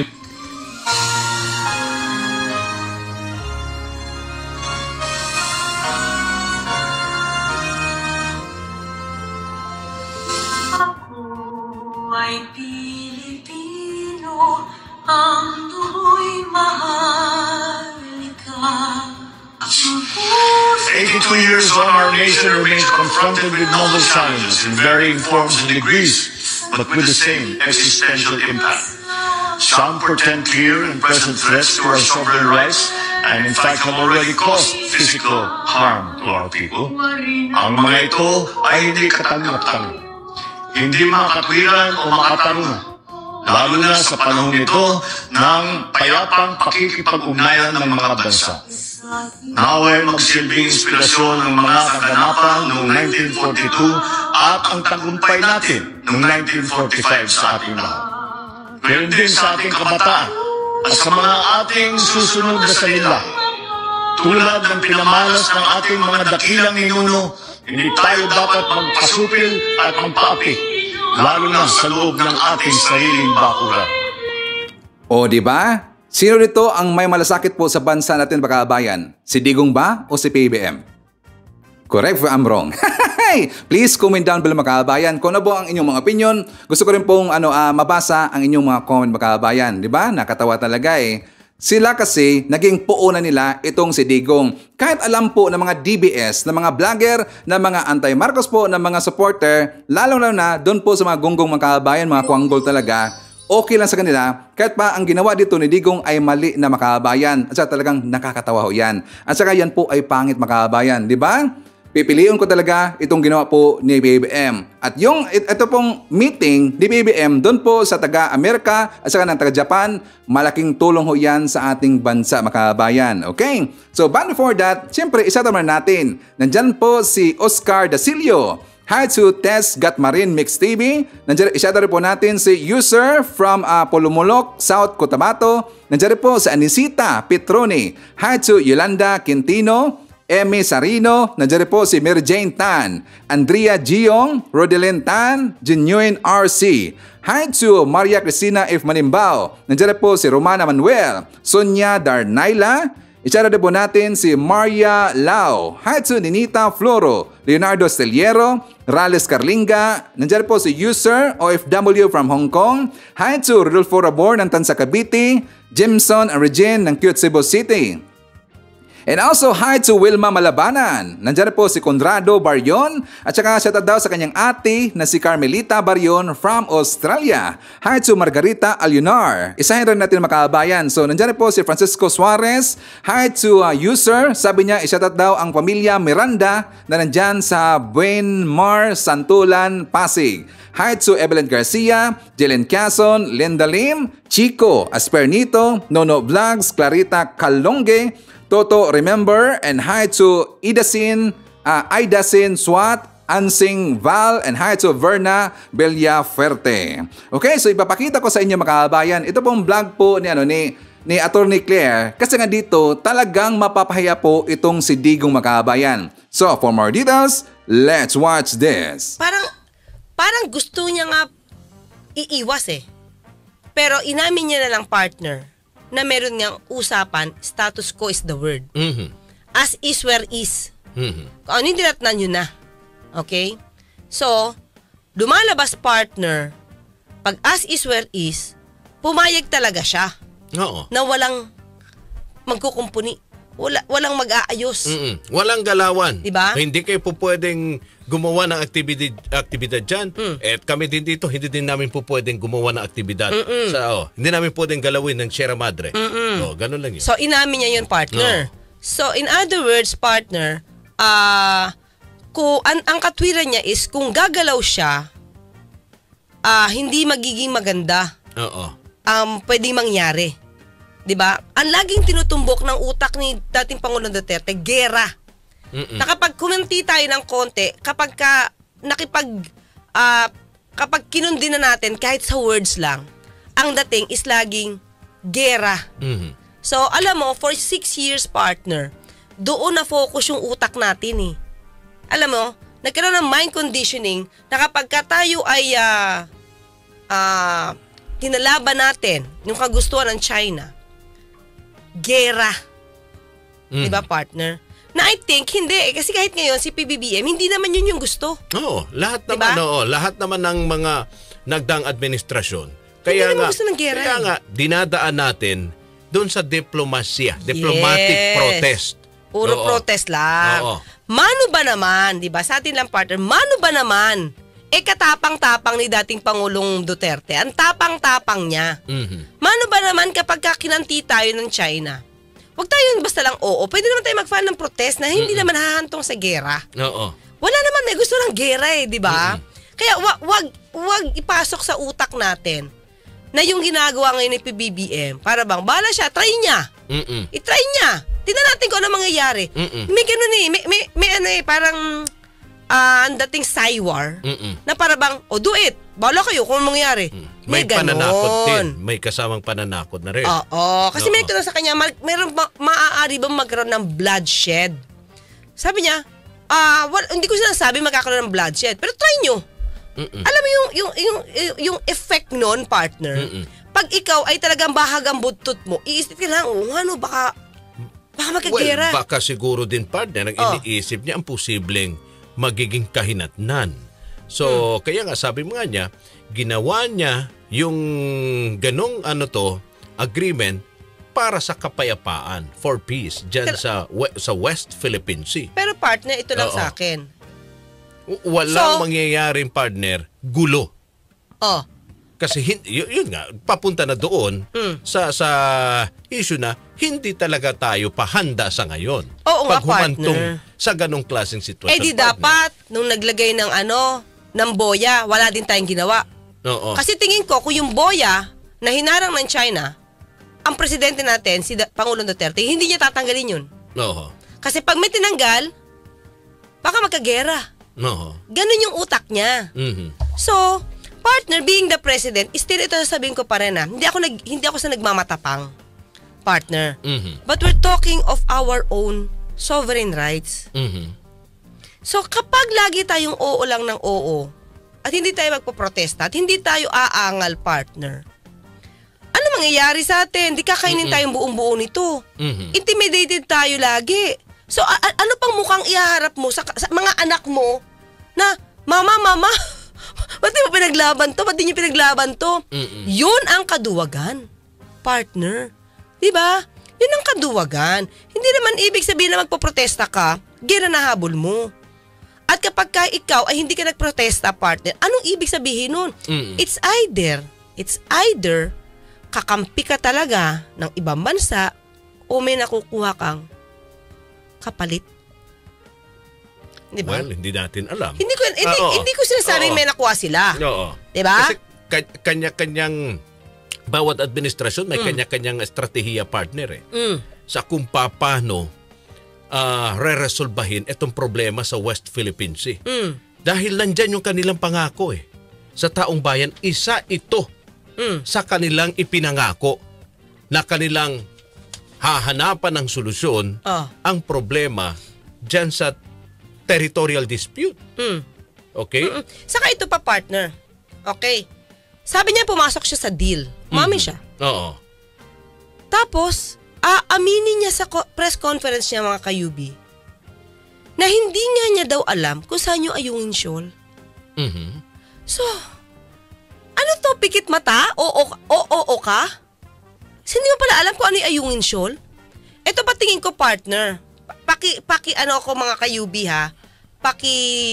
Ako ay Pilipino, ang tuloy mahalika. eighty-two years on, our nation remains confronted with novel challenges in varying forms and degrees, but with the same existential impact. Some portend clear and present threats to our sovereign rights, and in fact have already caused physical harm to our people. Ang mga ito ay hindi katanggap-tanggap, hindi makatwiran o makatarungan, lalo na sa panahon ito ng payapang pakikipag-ugnayan ng mga bansa. Naway magsilbing inspirasyon ng mga kaganapan noong nineteen forty-two at ang tagumpay natin noong nineteen forty-five sa ating lahat. gayon din sa ating kabataan at sa mga ating susunod na salila. Tulad ng pinamalas ng ating mga dakilang ninuno, hindi tayo dapat magpasupil at magpaapi, lalo na sa loob ng ating sariling bakuran. O di ba? Sino dito ang may malasakit po sa bansa natin mga kabayan? Si Digong ba o si P B M? Correct if I'm wrong. Please comment down below mga kabayan kung ano po ang inyong mga opinion. Gusto ko rin pong ano, uh, mabasa ang inyong mga comment mga kabayan. Di ba? Nakatawa talaga eh. Sila kasi naging puunan nila itong si Digong. Kahit alam po ng mga D B S, ng mga vlogger, ng mga anti-Marcos po, ng mga supporter, lalong-lalo na doon po sa mga gonggong mga kabayan, mga kuanggol talaga, okay lang sa kanila. Kahit pa ang ginawa dito ni Digong ay mali na makabayan. At saka talagang nakakatawa ho yan. At saka yan po ay pangit makabayan. Di ba? Pipiliin ko talaga itong ginawa po ni B B M. At yung ito pong meeting ni B B M doon po sa taga-Amerika at saka ng taga-Japan, malaking tulong ho yan sa ating bansa makabayan. Okay? So, but before that, siyempre, isa naman natin. Nandyan po si Oscar Dacilio. Hi to Tess Gatmarin Mix T V. Nandiyan, isa rin po natin si user from uh, Polumulok, South Cotabato. Nandiyan rin po si Anisita Petroni. Hi to Yolanda Quintino. Emmy Sarino, nandiyan po si Mary Jane Tan, Andrea Giong, Rodelyn Tan, Genuine R C. Hi to Maria Cristina F. Manimbao, nandiyan po si Romana Manuel, Sonia Darnaila. Isara po natin si Maria Lau. Hi to Ninita Floro, Leonardo Steliero, Rales Carlinga. Nandiyan po si user O F W from Hong Kong. Hi to Rodolfo Rabor ng Tansa Cavite, Jimson and Regine ng Cute Cebu City. And also, hi to Wilma Malabanan. Nandiyan po si Conrado Baryon. At saka siya daw sa kanyang ate na si Carmelita Baryon from Australia. Hi to Margarita Alunar. Isahin rin natin makabayan. So, nandiyan po si Francisco Suarez. Hi to uh, user. Sabi niya, isatat daw ang pamilya Miranda na nandyan sa Buenmar, Santulan, Pasig. Hi to Evelyn Garcia, Jelen Quezon, Linda Lim, Chico Aspernito, Nono Vlogs, Clarita Calonge, Toto Remember, and hi to Idasin, uh, Idasin Swat, Ansing Val, and hi to Verna Bellafuerte. Okay, so ipapakita ko sa inyo mga kabayan. Ito pong vlog po ni, ano, ni, ni Attorney Claire. Kasi nga dito, talagang mapapahiya po itong si Digong mga kabayan. So, for more details, let's watch this. Parang, parang gusto niya nga iiwas eh. Pero inamin niya na lang, partner, na meron niyang usapan, status quo is the word. Mm-hmm. As is where is. Mm-hmm. Kung ano yung dinatnan yun na. Okay? So, lumalabas, partner, pag as is where is, pumayag talaga siya. Oo. Na walang magkukumpuni. Wala, walang mag-aayos. Mm-mm. Walang galawan. Diba? Hindi kayo po pwedeng gumawa ng aktibidad, aktibidad dyan. Mm. At kami din dito, hindi din namin po pwedeng gumawa ng aktibidad. Sa, oh, hindi namin pwedeng galawin ng Sierra Madre. Oh, ganun lang yun. So, inamin niya yun, partner. No. So, in other words, partner, ah, uh, kung, ang, ang katwiran niya is, kung gagalaw siya, uh, hindi magiging maganda. Oo. Um, pwedeng mangyari. Diba? Ang laging tinutumbok ng utak ni dating Pangulong Duterte, gera. Mm-mm. Na kapag kumanti tayo ng konti, kapag ka, nakipag, uh, kapag kinundin na natin, kahit sa words lang, ang dating is laging gera. Mm-hmm. So, alam mo, for six years, partner, doon na focus yung utak natin eh. Alam mo, nagkaroon ng mind conditioning na kapag ka tayo ay uh, uh, tinalaban natin yung kagustuhan ng China, gera. Mm. Diba, partner? Na I think, hindi eh. Kasi kahit ngayon, si P B B M, hindi naman yun yung gusto. Oo. Lahat diba? naman, oo. Lahat naman ng mga nagdaang administrasyon. Kaya hindi nga, gusto ng gera. Kaya eh. nga, dinadaan natin doon sa diplomasya. Diplomatic yes. protest. Puro oo. protest lang. Oo. Mano ba naman, diba? Sa atin lang, partner, mano ba naman? Eh, katapang-tapang ni dating Pangulong Duterte. Ang tapang-tapang niya. Mm-hmm. Mano ba naman kapag kinanti tayo ng China? Huwag tayo basta lang oo. Pwede naman tayo mag-file ng protest na hindi mm-hmm. naman hahantong sa gera. Oo. Wala naman may gusto ng gera eh, di ba? Mm-hmm. Kaya wag, wag, wag ipasok sa utak natin na yung ginagawa ngayon ni P B B M, para bang, bala siya, try niya. Mm-mm. I-try niya. Tignan natin kung ano mangyayari. Mm-mm. May ganun eh. May, may, may ano eh, parang uh, ang dating saywar Mm-mm. na para bang, oh do it. Bala kayo kung ano mangyayari. Mm. May, May ganon. pananakot din. May kasamang pananakot na rin. Oo. Kasi Oo. may tanong sa kanya, mag, meron ma- maaari bang magkaroon ng bloodshed? Sabi niya, ah, well, hindi ko sinasabi magkakaroon ng bloodshed, pero try nyo. Mm-mm. Alam mo yung yung yung yung effect noon, partner. Mm-mm. Pag ikaw ay talagang bahagang butot mo, iisip ka lang, oh, ano baka baka magkagera. Well, baka siguro din partner, ang Oh. iniisip niya ang posibleng magiging kahinatnan. So, Hmm. kaya nga sabi mo nga niya, ginawa niya yung ganong ano to, agreement para sa kapayapaan, for peace, dyan Pero- sa we- sa West Philippine Sea. Pero partner, ito lang Oo. sa akin. W- Walang So- mangyayaring partner, gulo. Oh. Kasi hin- y- yun nga, papunta na doon Hmm. sa sa issue na hindi talaga tayo pahanda sa ngayon. Oo nga, Pag humantong partner. sa ganong klaseng sitwasyon. Eh di partner. dapat, nung naglagay ng ano, ng boya, wala din tayong ginawa. Oo. Kasi tingin ko, kung yung boya na hinarang ng China, ang presidente natin, si Da- Pangulong Duterte, hindi niya tatanggalin yun. Oo. Kasi pag may tinanggal, baka magkagera. Oo. Ganun yung utak niya. Mhm. So, partner, being the president, still ito sabihin ko pa rin na, hindi ako, nag, hindi ako sa nagmamatapang, partner. Mhm. But we're talking of our own sovereign rights. Mhm. So, kapag lagi tayong oo lang ng oo, at hindi tayo magpoprotesta, at hindi tayo aangal, partner, ano mangyayari sa atin? Di kakainin Mm-mm. tayong buong-buo nito. Mhm. Intimidated tayo lagi. So, a- a- ano pang mukhang ihaharap mo sa, sa mga anak mo na, Mama, Mama, ba't di mo pinaglaban to? Ba't di niyo pinaglaban to? Mm-mm. Yun ang kaduwagan, partner. Di ba? Yun ang kaduwagan. Hindi naman ibig sabihin na magpoprotesta ka, gira na habol mo. At kapag ka ikaw ay hindi ka nagprotesta, partner, anong ibig sabihin nun? Mm-mm. It's either, it's either kakampi ka talaga ng ibang bansa o may nakukuha kang kapalit. Di ba? Well, hindi natin alam. Hindi ko hindi, Ah, oo. hindi ko sinasabing Oo. may nakuha sila. Oo. 'Di ba? Kasi ka- kanya-kanyang bawat administrasyon may Mm. kanya-kanyang estratehiya, partner eh. Mm. Sa kung paano ah, re-resolbahin itong problema sa West Philippine Sea. Mm. Dahil nandyan yung kanilang pangako eh. Sa taong bayan, isa ito Mm. sa kanilang ipinangako na kanilang hahanapan ng solusyon Oh. ang problema dyan sa territorial dispute. Mm. Okay? Mm-mm. Saka ito pa, partner. Okay. Sabi niya pumasok siya sa deal. Mami Mhm. siya. Oo. Tapos, aaminin niya sa ko- press conference niya, mga kayubi, na hindi nga niya daw alam kung saan yung Ayungin Shoal. Mhm. So, ano to, pikit mata? O o o o, o ka? Kasi hindi mo pala alam kung ano yung Ayungin Shoal? Ito pa tingin ko, partner. Paki, paki ano ako, mga kayubi, ha? Paki...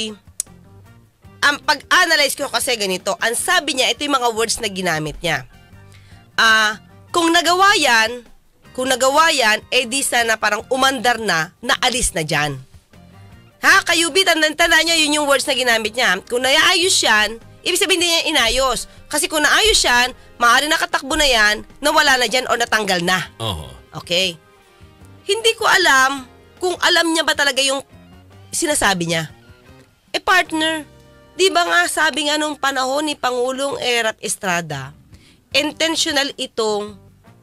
Ang pag-analyze ko kasi ganito, ang sabi niya, ito yung mga words na ginamit niya. Ah, kung nagawa yan, kung nagawa yan, eh di sana parang umandar na, naalis na dyan. Ha, kayubi, tanda-tanda niya, yun yung words na ginamit niya. Kung naayos yan, ibig sabihin hindi niya inayos. Kasi kung naayos yan, maaari nakatakbo na yan, nawala na dyan o natanggal na. Oo. Okay? Hindi ko alam kung alam niya ba talaga yung sinasabi niya. Eh partner, di ba nga sabi nga nung panahon ni Pangulong Erap Estrada, intentional itong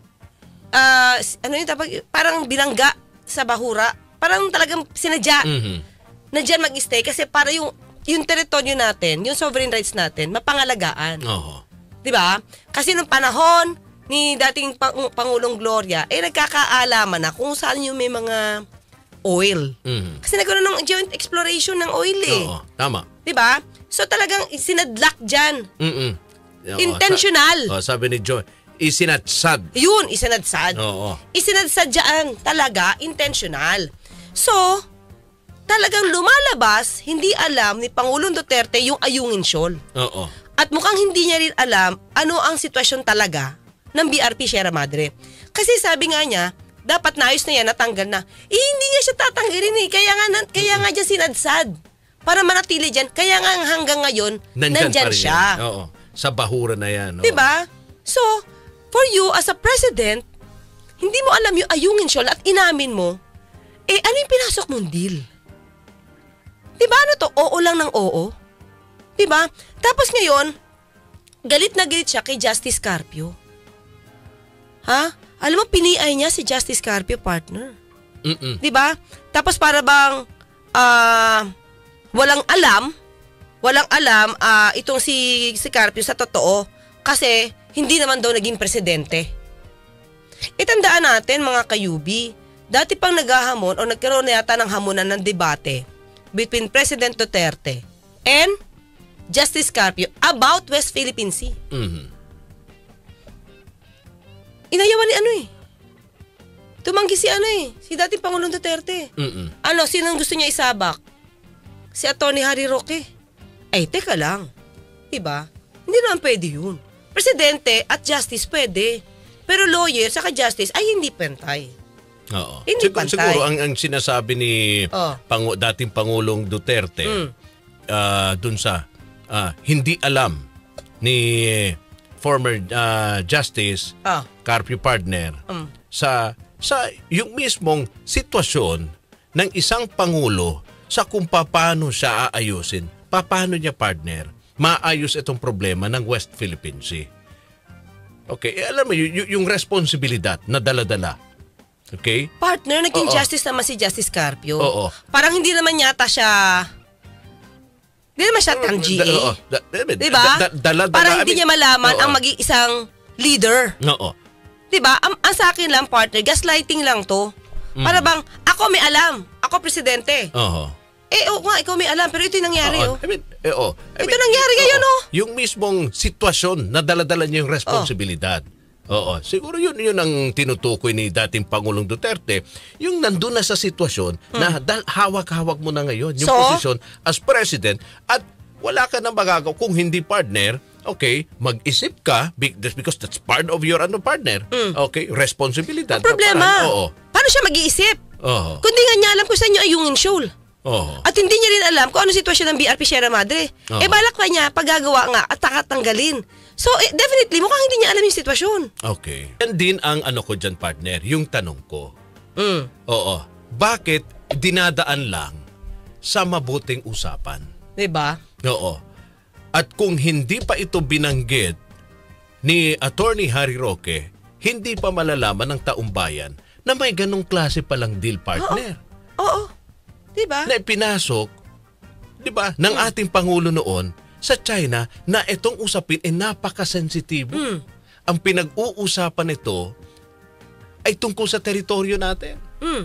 ah, ano yung tapag, parang bilangga sa bahura. Parang talagang sinadya Mhm. na dyan mag-stay kasi para yung, yung teritoryo natin, yung sovereign rights natin, mapangalagaan. Oo. Di ba? Kasi nung panahon ni dating Pang- Pangulong Gloria, eh nagkakaalaman na kung saan yung may mga oil. Mhm. Kasi nagkaroon ng joint exploration ng oil eh. Oo. Tama. Di ba? So talagang sinadlak dyan. Mhm. Oo. Intentional. Sa- oh, sabi ni Joy, isinadsad. Yun, isinadsad. Oo. Isinadsad dyan talaga, intentional. So, talagang lumalabas, hindi alam ni Pangulong Duterte yung Ayungin Shoal. Oo. At mukhang hindi niya rin alam ano ang sitwasyon talaga ng B R P Sierra Madre. Kasi sabi nga niya, dapat naayos na yan, natanggal na. Eh, hindi nga siya tatanggalin eh. Kaya nga, na- kaya nga dyan sinadsad. Para manatili dyan. Kaya nga hanggang ngayon, Nandyan, nandyan, pa rin siya. yan. Oo. Sa bahura na yan. Oo. Diba? So, for you as a president, hindi mo alam yung Ayungin Shoal at inamin mo, eh ano yung pinasok mong deal? Diba ano to? Oo lang ng oo? Diba? Tapos ngayon, galit na galit siya kay Justice Carpio. Ha? Alam mo, piniay niya si Justice Carpio, partner. Mm-mm. 'Di ba? Tapos para bang uh, walang alam, walang alam uh, itong si, si Carpio sa totoo kasi hindi naman daw naging presidente. Itandaan natin mga kayubi, dati pang naghahamon o nagkaroon na yata ng hamunan ng debate between President Duterte and Justice Carpio about West Philippine Sea. Mm-hmm. Inayawan ni ano eh. Tumanggi si ano eh, si dating Pangulong Duterte. Mm-mm. Ano, sinong gusto niya isabak? Si Atty. Harry Roque. Eh, teka lang. Diba? Hindi naman pwede yun. Presidente at justice pwede. Pero lawyer saka justice ay hindi pantay. Oo. Hindi Siguro, pantay. siguro ang, ang sinasabi ni Oh. Pangu, dating Pangulong Duterte Mm. uh, dun sa uh, hindi alam ni former uh, Justice Ah. Carpio partner Mm. sa sa yung mismong sitwasyon ng isang pangulo sa kung paano siya aayusin, paano niya partner maayos itong problema ng West Philippine Sea. Okay, eh, alam mo y- y- yung responsibilidad na dala-dala. Okay? Partner, naging Oo. justice naman si Justice Carpio. Oo. Parang hindi naman yata siya... Hindi naman siya tang G A. Da- oo. Da- da- Diba? da- da- dala-dala. Parang I hindi mean, niya malaman oo. ang maging isang leader. Oo. Diba? Ang, ang sa akin lang, partner, gaslighting lang to. Mm. Para bang, ako may alam. Ako presidente. Oo. Eh, oo nga, ikaw may alam. Pero ito yung nangyari, Oo. oh. I mean, eh, oh. I Ito mean, nangyari ngayon, oo. oh. Yung mismong sitwasyon na dala-dala niya yung responsibilidad. Oo. Siguro yun, yun ang tinutukoy ni dating Pangulong Duterte. Yung nandun na sa sitwasyon na dal- hawak-hawak mo na ngayon yung So? posisyon as president at wala ka nang magagawa kung hindi partner. Okay, mag-isip ka be- that's because that's part of your ano partner. Okay, responsibilidad. Ang problema, Parang, oo. paano siya mag-iisip? Oo. Kundi nga niya alam kung saan yung Ayungin Shoal. Oo. At hindi niya rin alam kung ano sitwasyon ng B R P Sierra Madre. Oo. Eh balak pa niya paggagawa nga at takatanggalin. So eh, definitely mukhang hindi niya alam yung sitwasyon. Okay. Yan din ang ano ko dyan, partner, yung tanong ko. Mm. Oo. Bakit dinadaan lang sa mabuting usapan? Diba? Oo. At kung hindi pa ito binanggit ni Attorney Harry Roque, hindi pa malalaman ng taong bayan na may ganong klase palang deal, partner. Oo. Diba? Na pinasok, diba, ng ating Pangulo noon sa China na itong usapin ay napakasensitibo. Mm. Ang pinag-uusapan nito ay tungkol sa teritoryo natin. Mm.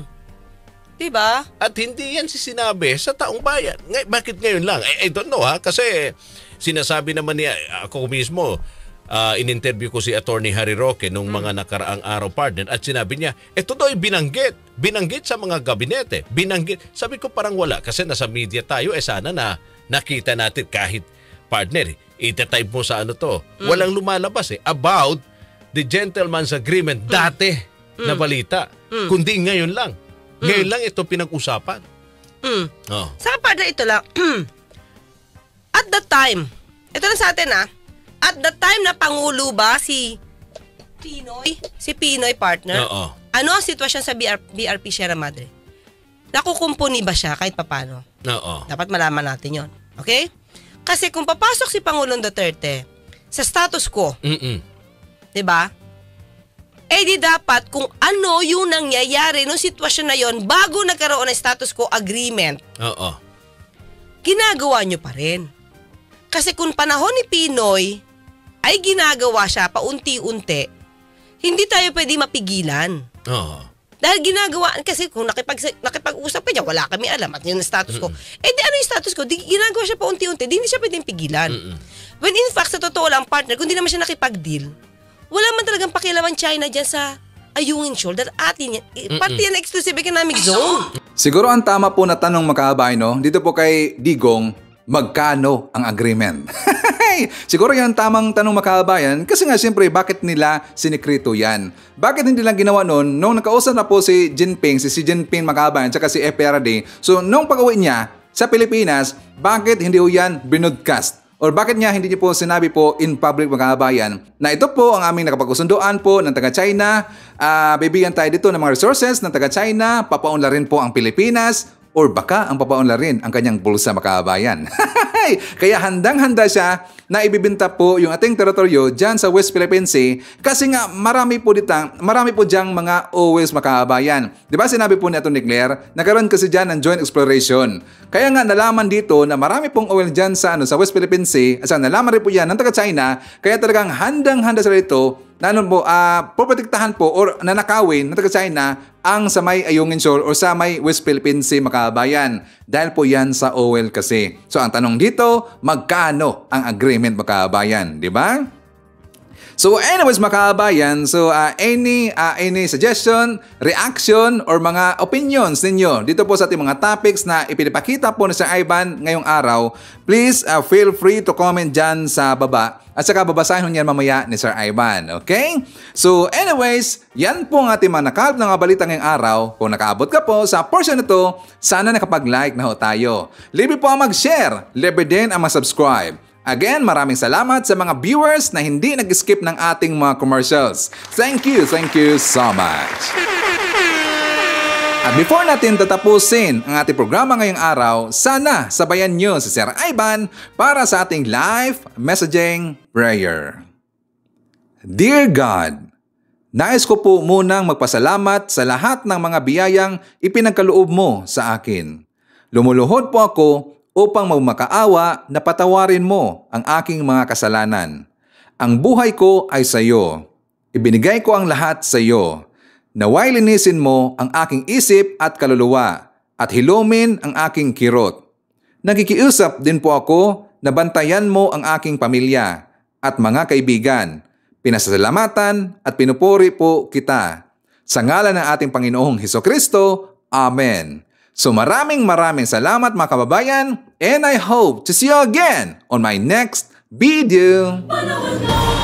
Diba? At hindi yan si sinabi sa taong bayan. Ngay- bakit ngayon lang? I, I don't know ha. Kasi sinasabi naman niya, ako mismo, uh, in-interview ko si Attorney Harry Roque nung mga nakaraang araw, partner, at sinabi niya, ito daw ay binanggit. Binanggit sa mga gabinete. Binanggit. Sabi ko parang wala. Kasi nasa media tayo, eh sana na nakita natin kahit partner, itatype mo sa ano to. Mm. Walang lumalabas eh. About the gentleman's agreement dati na balita. Mm. Kundi ngayon lang. Ngayon lang ito pinag-usapan. Mm. Oh. Saka partner, ito lang. At that time, ito lang sa atin ah, at that time na Pangulo ba si Pinoy, si Pinoy partner, Oo. ano ang sitwasyon sa B R, B R P Sierra Madre? Nakukumpuni ba siya kahit papano? Oo. Dapat malaman natin yon. Okay? Kasi kung papasok si Pangulong Duterte sa status quo, Mm-mm. di ba? Eh di dapat kung ano yung nangyayari nung sitwasyon na yon bago nagkaroon ng status quo agreement, Oo. ginagawa nyo pa rin. Kasi kung panahon ni Pinoy ay ginagawa siya paunti-unti, hindi tayo pwede mapigilan. Oo. Dahil ginagawa, kasi kung nakipag, nakipag-usap pa niya, wala kami alam at yung status quo. Eh di ano yung status quo? Di, ginagawa siya paunti-unti, di hindi siya pwedeng pigilan. Mm-mm. When in fact, sa totoo lang, partner, kung di naman siya nakipag-deal, wala man talagang pakialaman China dyan sa Ayungin Shoal dahil atin yan, eh, pati yan exclusive economic zone. Siguro ang tama po na tanong makabay, no? Dito po kay Digong, magkano ang agreement? Siguro yan tamang tanong makabayan kasi nga siyempre bakit nila sinikrito yan? Bakit hindi lang ginawa noon nung nakausap na po si Jinping, si Xi Jinping makabayan tsaka si F P R D? So nung pag-uwi niya sa Pilipinas, bakit hindi ho yan binodcast? Or bakit niya hindi niyo po sinabi po in public mga kabayan na ito po ang aming nakapagkusunduan po ng taga-China, uh, bibigyan tayo dito ng mga resources ng taga-China, papaunla rin po ang Pilipinas or baka ang papaunlarin ang kanyang bulsa mga kababayan. Kaya handang-handa siya na ibibenta po yung ating teritoryo dyan sa West Philippine Sea kasi nga marami po ditang, marami po diyang mga O Ls mga kababayan. Di ba sinabi po ni Atty. Claire, nagkaroon kasi dyan ng joint exploration. Kaya nga nalaman dito na marami pong O L dyan sa, ano, sa West Philippine Sea at nalaman rin po yan ng taga-China kaya talagang handang-handa sila dito na ano po, uh, poprotektahan po or nanakawin ng taga-China ang sa may Ayungin Shoal or sa may West Philippine Sea mga kababayan. Dahil po yan sa O L kasi. So ang tanong dito, magkano ang agreement mga kababayan? Di ba? So anyways mga kababayan, so uh, any uh, any suggestion, reaction, or mga opinions ninyo dito po sa ating mga topics na ipinipakita po ni Sir Ivan ngayong araw, please uh, feel free to comment dyan sa baba at saka babasahin ho niyan mamaya ni Sir Ivan. Okay? So anyways, yan po ang ating mga nakalap na mga balita ngayong araw. Kung nakaabot ka po sa portion na to, sana nakapag-like na ho tayo. Libre po ang mag-share, libre din ang mag-subscribe. Again, maraming salamat sa mga viewers na hindi nag-skip ng ating mga commercials. Thank you, thank you so much. At before natin tatapusin ang ating programa ngayong araw, sana sabayan nyo si Sir Ivan para sa ating live messaging prayer. Dear God, nais ko po munang magpasalamat sa lahat ng mga biyayang ipinagkaloob mo sa akin. Lumuluhod po ako upang magmakaawa na patawarin mo ang aking mga kasalanan. Ang buhay ko ay sa iyo. Ibinigay ko ang lahat sa iyo. Naway linisin mo ang aking isip at kaluluwa at hilumin ang aking kirot. Nakikiusap din po ako na bantayan mo ang aking pamilya at mga kaibigan. Pinasasalamatan at pinupuri po kita. Sa ngalan ng ating Panginoong Hesukristo, Amen. So maraming maraming salamat mga kababayan and I hope to see you again on my next video.